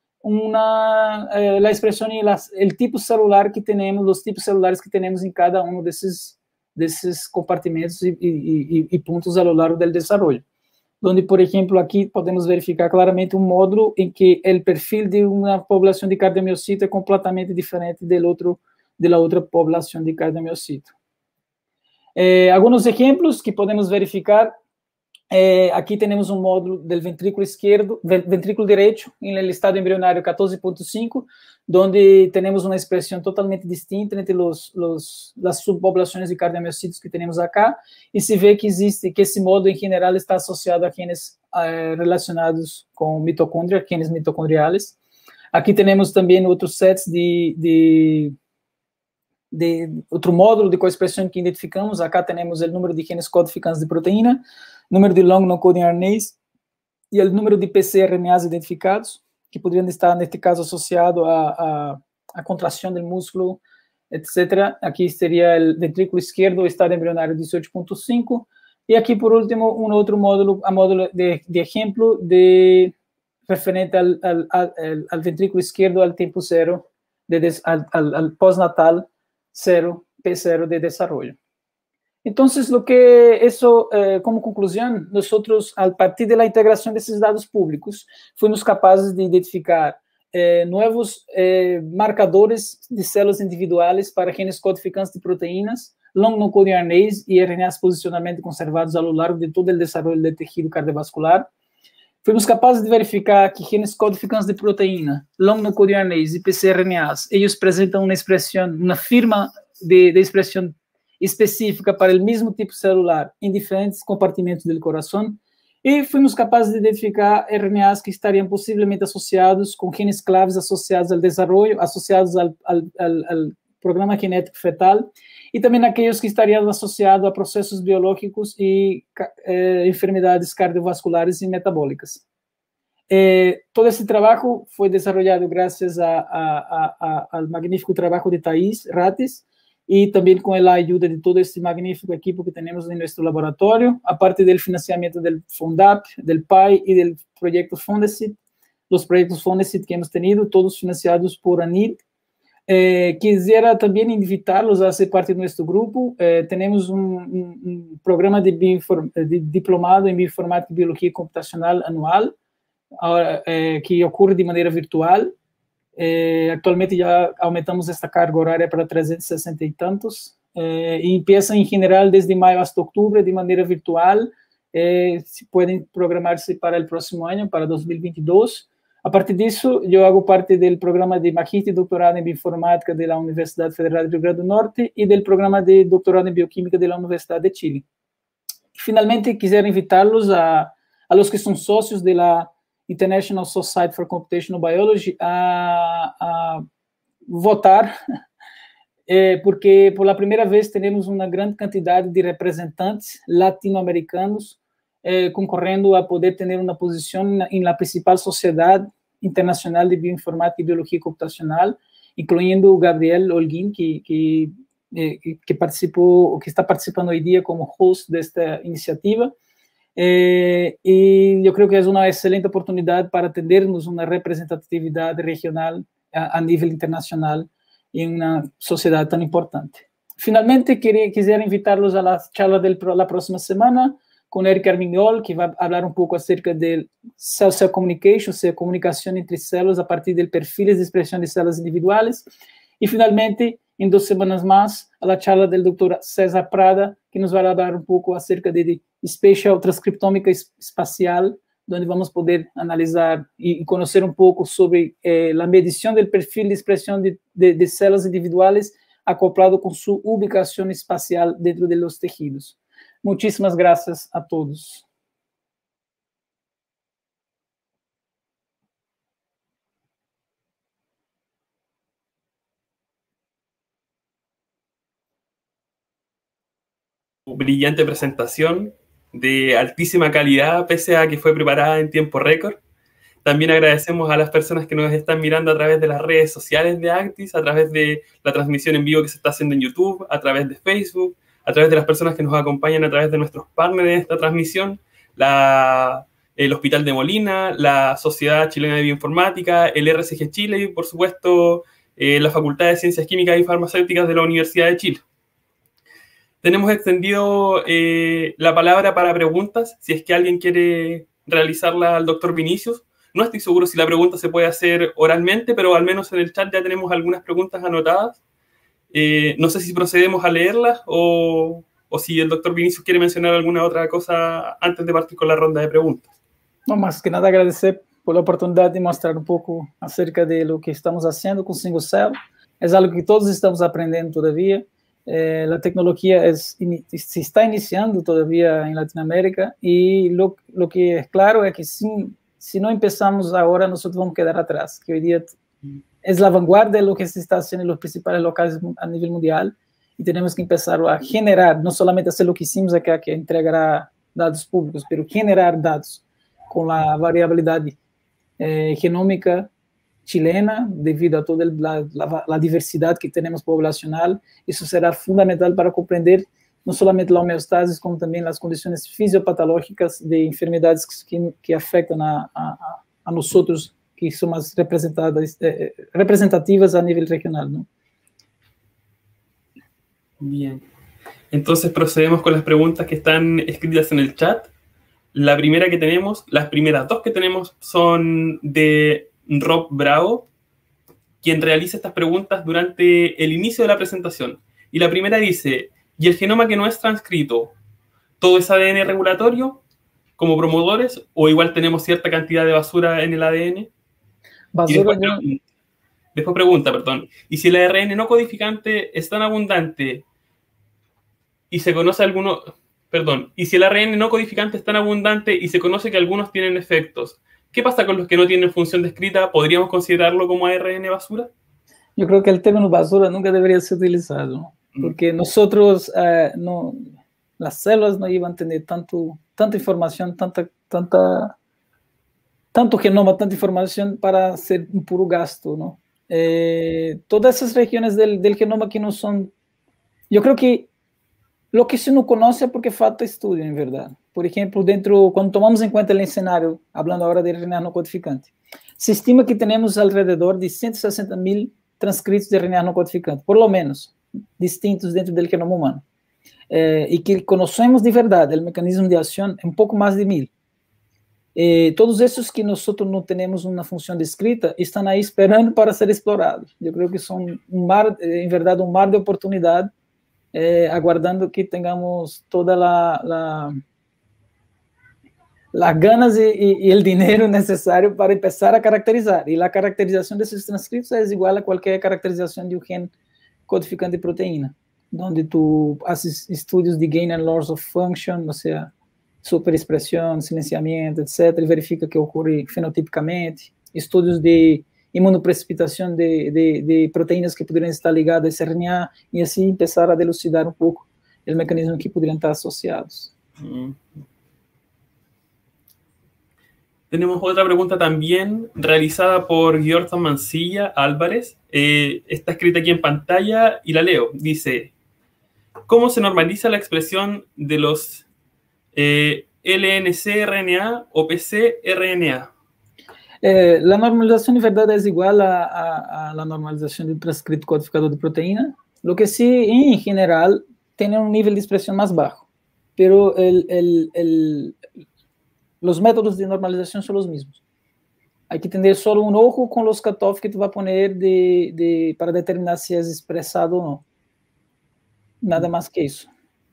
a expressão e o tipo celular que temos, os tipos celulares que temos em cada um desses compartimentos e pontos ao longo do desenvolvimento. Onde, por exemplo, aqui podemos verificar claramente um módulo em que o perfil de uma população de cardiomiocito é completamente diferente da outra população de cardiomiocito. Alguns exemplos que podemos verificar, aqui temos um módulo do ventrículo direito, em estado embrionário 14.5, onde temos uma expressão totalmente distinta entre as subpopulações de cardiomiocitos que temos acá, e se vê que esse módulo, em geral, está associado a genes relacionados com mitocôndria, genes mitocondriais. Aqui temos também outros sets de outro módulo de coexpressão que identificamos. Acá temos o número de genes codificantes de proteína, número de long non-coding RNAs e o número de pcRNAs identificados, que poderiam estar, neste caso, associado à contração do músculo, etc. Aqui seria o ventrículo esquerdo, o estado embrionário 18.5, e aqui, por último, um outro módulo, a módulo de exemplo referente ao ventrículo esquerdo ao tempo zero, al postnatal 0, P0 de desarrollo. Entonces, como conclusión, nosotros, a partir de la integración de esos datos públicos, fuimos capaces de identificar nuevos marcadores de células individuales para genes codificantes de proteínas, long non-coding RNAs e RNAs posicionalmente conservados a lo largo de todo o desenvolvimento do tecido cardiovascular. Fomos capazes de verificar que genes codificantes de proteína, long non-coding RNAs e pcRNAs, eles apresentam uma expressão, uma firma de expressão específica para o mesmo tipo celular em diferentes compartimentos do coração, e fomos capazes de identificar RNAs que estariam possivelmente associados com genes claves associados ao desenvolvimento, associados ao programa genético fetal, e também aqueles que estariam associados a processos biológicos e enfermidades cardiovasculares e metabólicas. Todo esse trabalho foi desenvolvido graças ao magnífico trabalho de Thais Rates e também com a ajuda de todo esse magnífico equipo que temos em nosso laboratório, a parte do financiamento do Fundap, do PAI e do projeto Fondesit, os projetos Fondesit que hemos tenido, todos financiados por ANID. Quisiera também invitá-los a ser parte do nosso grupo. Temos programa de diplomado em Bioinformática e Biologia Computacional anual, que ocorre de maneira virtual. Atualmente já aumentamos esta carga horária para 360 e tantos, e empieza em geral desde maio até outubro de maneira virtual. Se podem programar-se para o próximo ano, para 2022. A partir disso, eu hago parte do programa de magíster e doutorado em bioinformática da Universidade Federal do Rio Grande do Norte e do programa de doutorado em bioquímica da Universidade de Chile. Finalmente, quisiera invitar-los a los que são sócios da International Society for Computational Biology a votar, porque por primeira vez temos uma grande quantidade de representantes latino-americanos concorrendo a poder ter uma posição na principal sociedade internacional de bioinformática e biologia computacional, incluindo o Gabriel Holguín, que participou, que está participando hoje dia como host desta iniciativa. E eu creio que é uma excelente oportunidade para termos uma representatividade regional a nível internacional em uma sociedade tão importante. Finalmente, quisiera invitar-los à charla da próxima semana com Eric Armignol, que vai falar pouco acerca de cell-cell communication, comunicação entre células a partir de perfis de expressão de células individuais. E, finalmente, em 2 semanas mais, a charla do Dr. César Prada, que nos vai falar pouco acerca de Spatial Transcriptômica Espacial, onde vamos poder analisar e conhecer pouco sobre a medição do perfil de expressão de células individuais acoplado com sua ubicação espacial dentro de los tejidos. Muchísimas gracias a todos. Brillante presentación de altísima calidad, pese a que fue preparada en tiempo récord. También agradecemos a las personas que nos están mirando a través de las redes sociales de Actis, a través de la transmisión en vivo que se está haciendo en YouTube, a través de Facebook, a través de las personas que nos acompañan a través de nuestros partners en esta transmisión, el Hospital de Molina, la Sociedad Chilena de Bioinformática, el RCG Chile y, por supuesto, la Facultad de Ciencias Químicas y Farmacéuticas de la Universidad de Chile. Tenemos extendido la palabra para preguntas, si es que alguien quiere realizarla al doctor Vinicius. No estoy seguro si la pregunta se puede hacer oralmente, pero al menos en el chat ya tenemos algunas preguntas anotadas. No sé si procedemos a leerlas o si el doctor Vinicius quiere mencionar alguna otra cosa antes de partir con la ronda de preguntas. No, más que nada agradecer por la oportunidad de mostrar un poco acerca de lo que estamos haciendo con single cell. Es algo que todos estamos aprendiendo todavía. La tecnología se está iniciando todavía en Latinoamérica y lo que es claro es que si no empezamos ahora, nosotros vamos a quedar atrás, que hoy día es la vanguardia de lo que se está haciendo en los principales locales a nivel mundial y tenemos que empezar a generar, no solamente hacer lo que hicimos acá, que entregará datos públicos, pero generar datos con la variabilidad genómica chilena, debido a toda la diversidad que tenemos poblacional. Eso será fundamental para comprender no solamente la homeostasis, como también las condiciones fisiopatológicas de enfermedades que afectan a nosotros que son más representativas a nivel regional, ¿no? Bien. Entonces procedemos con las preguntas que están escritas en el chat. La primera que tenemos, las primeras dos que tenemos son de Rob Bravo, quien realiza estas preguntas durante el inicio de la presentación. Y la primera dice, ¿y el genoma que no es transcrito, todo es ADN regulatorio como promotores o igual tenemos cierta cantidad de basura en el ADN? Basura después pregunta, ¿y si el ARN no codificante es tan abundante y se conoce algunos, y si el ARN no codificante es tan abundante y se conoce que algunos tienen efectos, ¿qué pasa con los que no tienen función descrita? ¿Podríamos considerarlo como ARN basura? Yo creo que el término basura nunca debería ser utilizado, porque nosotros, las células no iban a tener tanta información, tanto genoma, tanta información para hacer un puro gasto, ¿no? Todas esas regiones del genoma que no son, yo creo que lo que se no conoce es porque falta estudio, en verdad. Por ejemplo, cuando tomamos en cuenta el escenario, hablando ahora de RNA no codificante, se estima que tenemos alrededor de 160.000 transcritos de RNA no codificante, por lo menos, distintos dentro del genoma humano. Y que conocemos de verdad el mecanismo de acción en un poco más de 1.000. Todos esos que nosotros no tenemos una función descrita están ahí esperando para ser explorados. Yo creo que son en verdad, un mar de oportunidad, aguardando que tengamos toda las ganas y el dinero necesario para empezar a caracterizar. Y la caracterización de esos transcritos es igual a cualquier caracterización de un gen codificante de proteína, donde tú haces estudios de gain and loss of function, o sea, superexpresión, silenciamiento, etc., y verifica que ocurre fenotipicamente, estudios de imunoprecipitación de proteínas que podrían estar ligadas a esse RNA, y así empezar a dilucidar un poco el mecanismo que podrían estar asociados. Tenemos otra pregunta también realizada por Giorgio Mancilla Álvarez. Está escrita aquí en pantalla y la leo. Dice, ¿cómo se normaliza la expresión de los LNC-RNA o PC-RNA? La normalización en verdad es igual a la normalización del transcrito codificador de proteína, lo que sí, en general, tiene un nivel de expresión más bajo, pero los métodos de normalización son los mismos. Hay que tener solo un ojo con los cutoff que tú vas a poner para determinar si es expresado o no. Nada más que eso.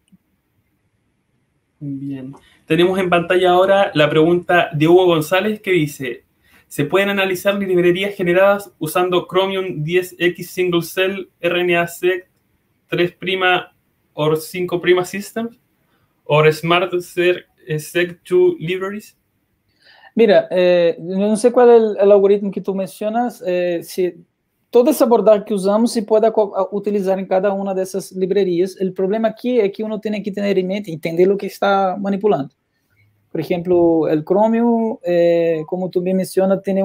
Bien. Tenemos en pantalla ahora la pregunta de Hugo González que dice, ¿se pueden analizar librerías generadas usando Chromium 10X Single Cell RNA-seq 3' o 5' Systems o SmartSeq2 Libraries? Mira, no sé cuál es el algoritmo que tú mencionas, si toda essa abordagem que usamos se pode utilizar em cada uma dessas livrarias. O problema aqui é que uno tem que ter em mente, entender o que está manipulando. Por exemplo, o Chromium, como tu bem menciona, tem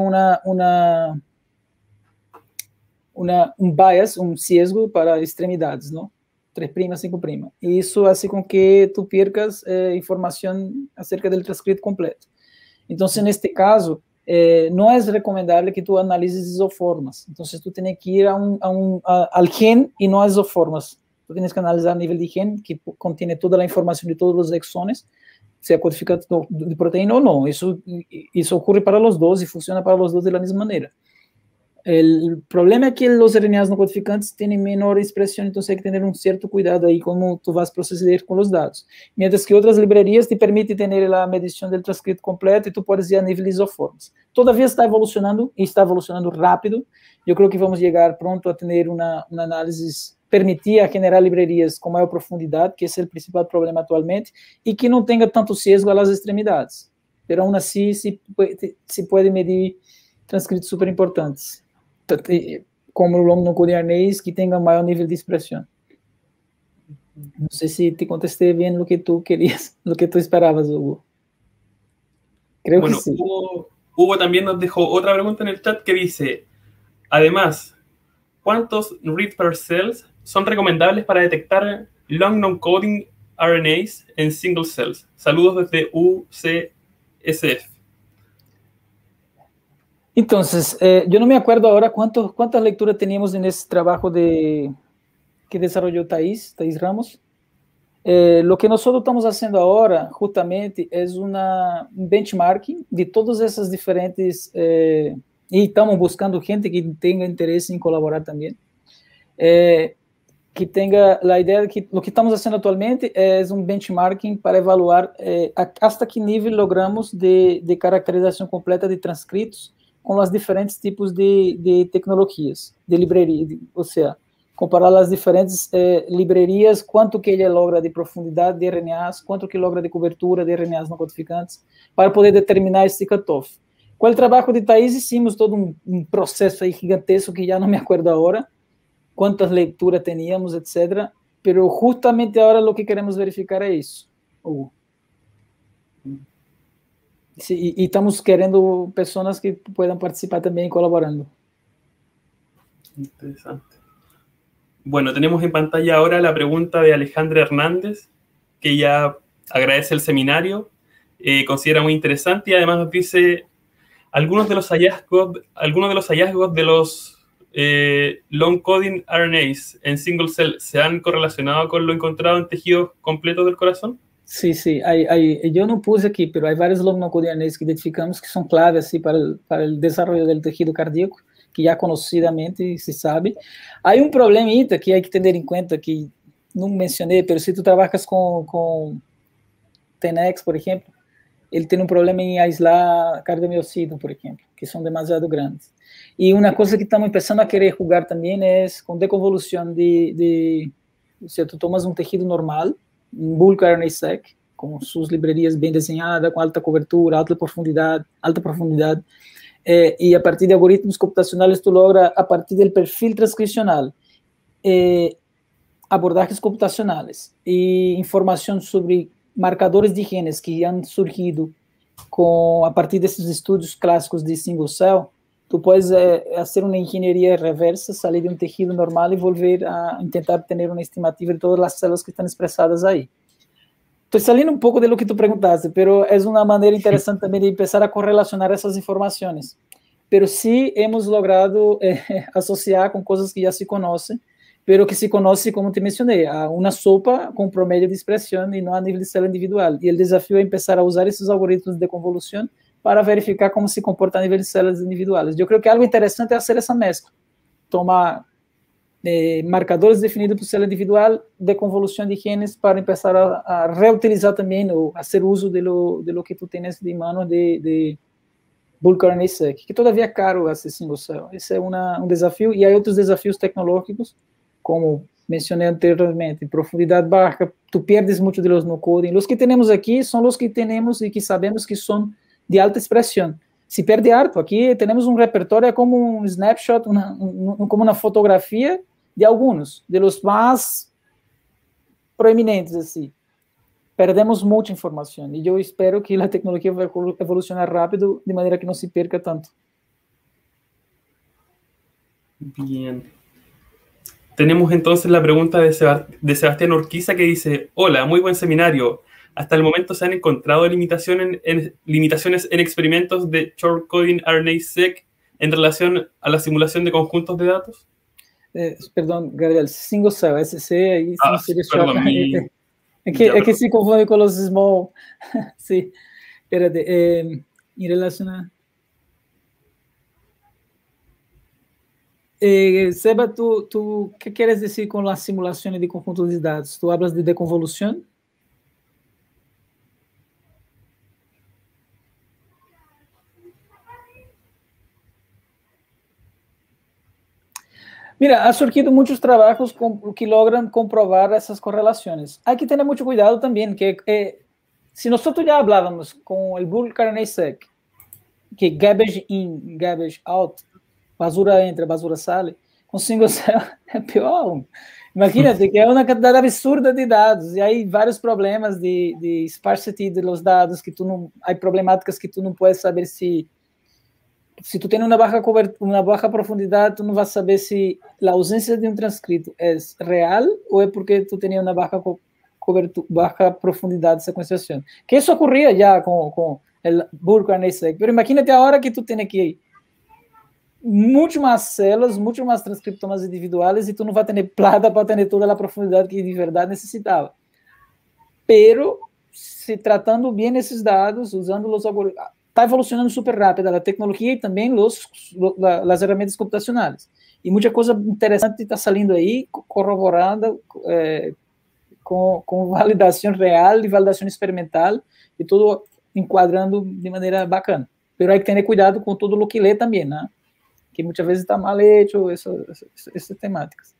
um bias, um sesgo para extremidades, não? 3', 5'. E isso hace com que tu percas informação acerca do transcrito completo. Então, neste caso, não é recomendável que tu analises isoformas. Então, tu tens que ir ao gen e não às isoformas. Tu tens que analisar o nível de gen, que contém toda a informação de todos os exones, se é codificado de proteína ou não. Isso ocorre para os dois e funciona para os dois da mesma maneira. O problema é que os RNAs não codificantes têm menor expressão, então você tem que ter um certo cuidado aí como tu vas proceder com os dados. Mientras que outras livrarias te permitem ter a medição do transcrito completo e tu podes ir a nível de isoformas. Todavia está evolucionando, e está evolucionando rápido. Eu creio que vamos chegar pronto a ter uma análise, permitir a generar livrarias com maior profundidade, que esse é o principal problema atualmente, e que não tenha tanto sesgo às extremidades. Mas, aún assim, se pode medir transcritos super importantes, como o long non-coding que tenha maior nível de expressão. Não sei se te contestei bem o que tu querias, o que tu esperabas, Hugo. Creo que sí. Hugo también nos dejó otra pregunta en el chat que dice, además, ¿cuántos read per cells son recomendables para detectar long non-coding RNAs en single cells? Saludos desde UCSF. Entonces, yo no me acuerdo ahora cuántas lecturas teníamos en ese trabajo que desarrolló Thais Ramos. Lo que nosotros estamos haciendo ahora, justamente, es un benchmarking de todas esas diferentes, y estamos buscando gente que tenga interés en colaborar también, que tenga la idea de que lo que estamos haciendo actualmente es un benchmarking para evaluar hasta qué nivel logramos de caracterización completa de transcritos con los diferentes tipos de tecnologías, de librería, o sea, comparar as diferentes librarias, quanto que ele logra de profundidade de RNAs, quanto que logra de cobertura de RNAs não codificantes, para poder determinar esse cutoff. Com o trabalho de Thais, hicimos todo um processo aí gigantesco, que já não me acordo agora, quantas leituras teníamos, etc. Pero justamente agora o que queremos verificar é isso. E estamos querendo pessoas que puedan participar também colaborando. Interesante. Bueno, tenemos en pantalla ahora la pregunta de Alejandra Hernández, que ya agradece el seminario, considera muy interesante y además nos dice algunos de los hallazgos de los long coding RNAs en single cell se han correlacionado con lo encontrado en tejidos completos del corazón. Sí, yo no puse aquí, pero hay varios long coding RNAs que identificamos que son claves así, para el desarrollo del tejido cardíaco, que já conocidamente se sabe. Há um problemita que hay que tener em conta, que não mencionei, mas se tu trabalhas com Tenex, por exemplo, ele tem um problema em aislar cardiomiocito, por exemplo, que são demasiado grandes. E uma coisa que estamos começando a querer jogar também é com deconvolução se tu tomas um tecido normal, um bulk RNA-seq, com suas livrarias bem desenhadas, com alta cobertura, alta profundidade, e a partir de algoritmos computacionais tu logra, a partir do perfil transcricional, abordagens computacionais e informação sobre marcadores de genes que han surgido a partir desses estudos clássicos de single cell, tu podes fazer uma engenharia reversa, sair de um tecido normal e volver a tentar ter uma estimativa de todas as células que estão expressadas aí. Estou salindo um pouco de lo que tu perguntaste, pero é uma maneira interessante também de começar a correlacionar essas informações. Pero sí hemos logrado associar com coisas que já se conhecem, pero que se conhece, como te mencionei, a uma sopa com promédio de expressão e não a nível de célula individual. E o desafio é começar a usar esses algoritmos de convolução para verificar como se comporta a nível de células individuais. Eu creio que algo interessante é fazer essa mescla. Tomar marcadores definidos por célula individual de convolução de genes para começar a reutilizar também, ou a fazer uso de lo que tu tens de mano de bulk RNA-seq, que todavia é caro esse single cell. Esse é um desafio, e há outros desafios tecnológicos, como mencionei anteriormente, profundidade baixa, tu perdes muito de los no coding. Os que temos aqui são os que temos e que sabemos que são de alta expressão. Se perde harto, aqui temos um repertório, é como um snapshot, como uma fotografia de alguns, de los mais proeminentes, assim. Perdemos muita informação, e eu espero que a tecnologia vai evolucionar rápido, de maneira que não se perca tanto. Bien. Tenemos entonces la pregunta de Sebastián Urquiza, que dice: hola, muy buen seminario. Hasta el momento se han encontrado limitaciones en experimentos de short coding RNA-seq en relación a la simulación de conjuntos de datos. Perdón, Gabriel, single cell, SC, ahí sí perdón, es que se confunde con los small. Sí, espérate, en relación a... Seba, ¿tú qué quieres decir con las simulaciones de conjuntos de datos? ¿Tú hablas de deconvolución? Mira, ha surgido muchos trabajos que logran comprobar esas correlaciones. Hay que tener mucho cuidado también, que si nosotros ya hablábamos con el bulk RNA-seq, que garbage in, garbage out, basura entra, basura sale, com single cell é pior. Imagínate que é uma quantidade absurda de dados, e aí vários problemas de sparsity dos dados, que tu não, há problemáticas que tu não pode saber se tu tem uma baixa profundidade, tu não vai saber se a ausência de um transcrito é real ou é porque tu tinha uma baixa profundidade de sequenciação. Que isso ocorria já com o bulk RNA-seq. Mas imagínate a hora que tu tem que muito mais células, muito mais transcriptomas individuais e tu não vai ter plata para ter toda a profundidade que de verdade necessitava. Pero, se tratando bem esses dados, usando os algoritmos, está evolucionando super rápido a tecnologia e também as ferramentas computacionais. E muita coisa interessante está saindo aí, corroborada com validação real e validação experimental, e tudo enquadrando de maneira bacana. Mas hay que ter cuidado com todo o que lê também, né? Que muitas vezes está mal hecho, essas temáticas.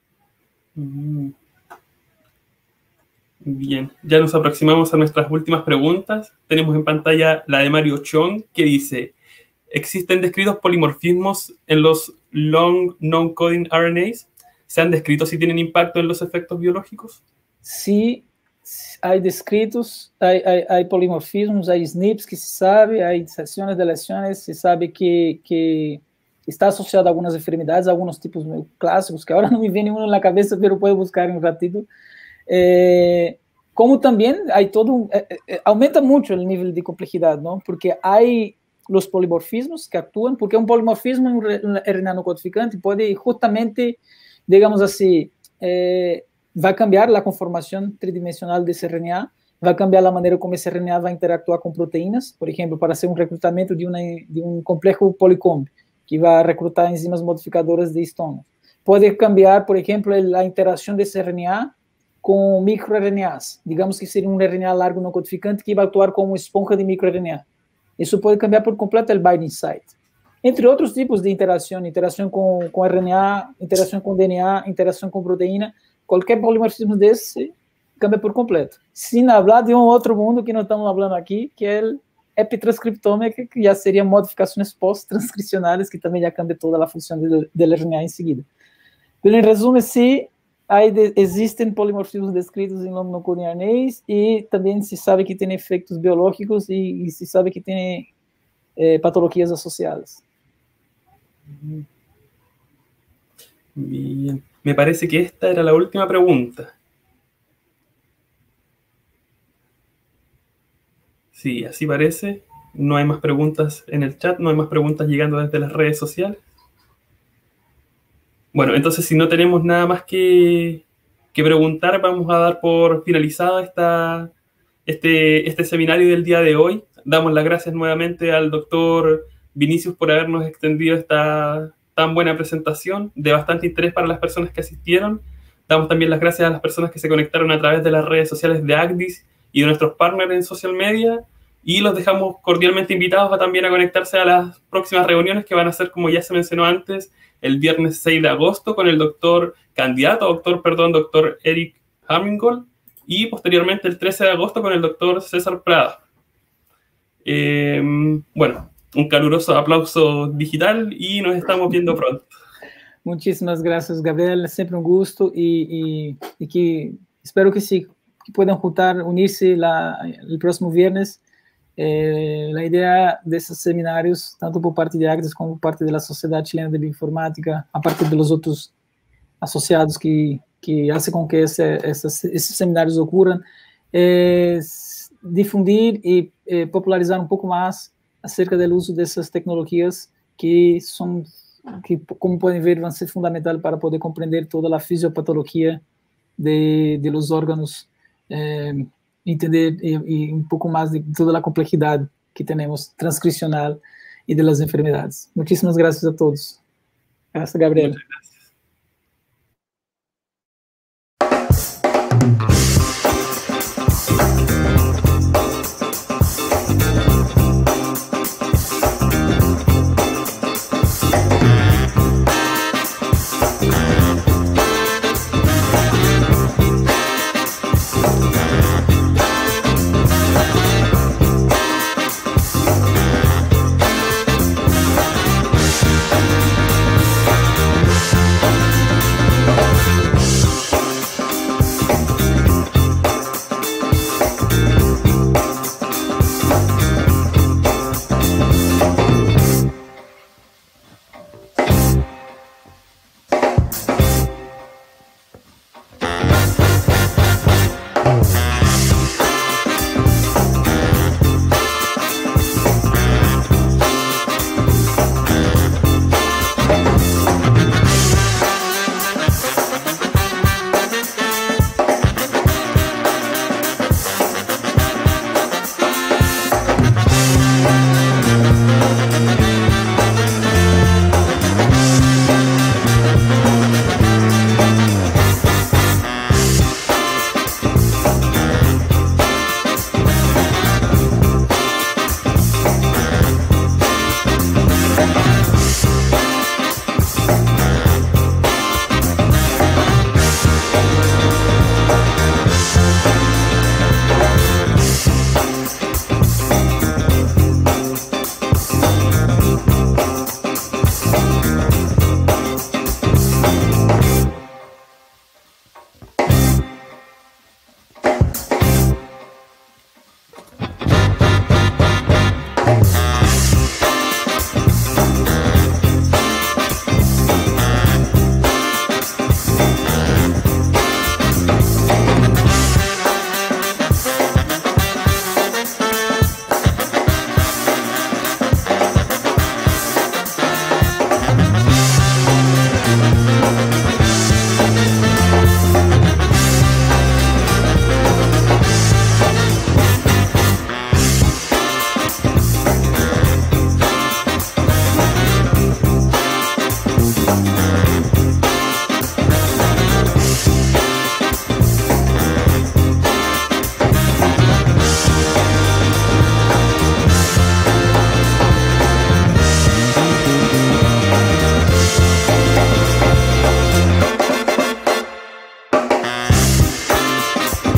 Bien, ya nos aproximamos a nuestras últimas preguntas. Tenemos en pantalla la de Mario Chong, que dice: ¿existen descritos polimorfismos en los long non-coding RNAs? ¿Se han descrito si tienen impacto en los efectos biológicos? Sí, hay descritos, hay polimorfismos, hay SNPs que se sabe, hay inserciones, deleciones, se sabe que está asociado a algunas enfermedades, a algunos tipos clásicos, que ahora no me viene uno en la cabeza, pero puedo buscar en un ratito. Como también hay todo, aumenta mucho el nivel de complejidad, ¿no? Porque hay los polimorfismos que actúan, porque un polimorfismo en un RNA no codificante puede justamente, digamos así, va a cambiar la conformación tridimensional de ese RNA, va a cambiar la manera como ese RNA va a interactuar con proteínas, por ejemplo, para hacer un reclutamiento de un complejo policomb, que va a reclutar enzimas modificadoras de histonas. Puede cambiar, por ejemplo, la interacción de ese RNA com microRNAs, digamos que seria um RNA largo não codificante que vai atuar como esponja de microRNA. Isso pode cambiar por completo o binding site. Entre outros tipos de interação com RNA, interação com DNA, interação com proteína, qualquer polimorfismo desse cambia por completo. Sem falar de um outro mundo que não estamos falando aqui, que é o epitranscriptome, que já seriam modificações pós-transcricionais, que também já cambia toda a função do RNA em seguida. Pero, em resumo, sim, existem polimorfismos descritos em long non-coding RNAs e também se sabe que tem efeitos biológicos e se sabe que tem patologias associadas. Bien. Me parece que esta era la última pregunta. Sí, así parece. No hay más preguntas en el chat, no hay más preguntas llegando desde las redes sociales. Bueno, entonces si no tenemos nada más que preguntar, vamos a dar por finalizado este seminario del día de hoy. Damos las gracias nuevamente al doctor Vinicius por habernos extendido esta tan buena presentación, de bastante interés para las personas que asistieron. Damos también las gracias a las personas que se conectaron a través de las redes sociales de ACDIS y de nuestros partners en social media, y los dejamos cordialmente invitados también a conectarse a las próximas reuniones que van a ser, como ya se mencionó antes, el viernes 6 de agosto con el doctor Eric Hamingold, y posteriormente el 13 de agosto con el doctor César Prada. Bueno, un caluroso aplauso digital y nos estamos viendo pronto. Muchísimas gracias, Gabriel. Es siempre un gusto y que espero que sí, que puedan unirse el próximo viernes. La idea de esos seminarios, tanto por parte de ACDIS como por parte de la Sociedad Chilena de Bioinformática, a partir de los otros asociados que hacen con que esos seminarios ocurran, es difundir y popularizar un poco más acerca del uso de esas tecnologías que, como pueden ver, van a ser fundamental para poder comprender toda la fisiopatología de los órganos, entender y un poco más de toda la complejidad que tenemos transcricional y de las enfermedades. Muchísimas gracias a todos. Gracias, Gabriel. Muchas gracias.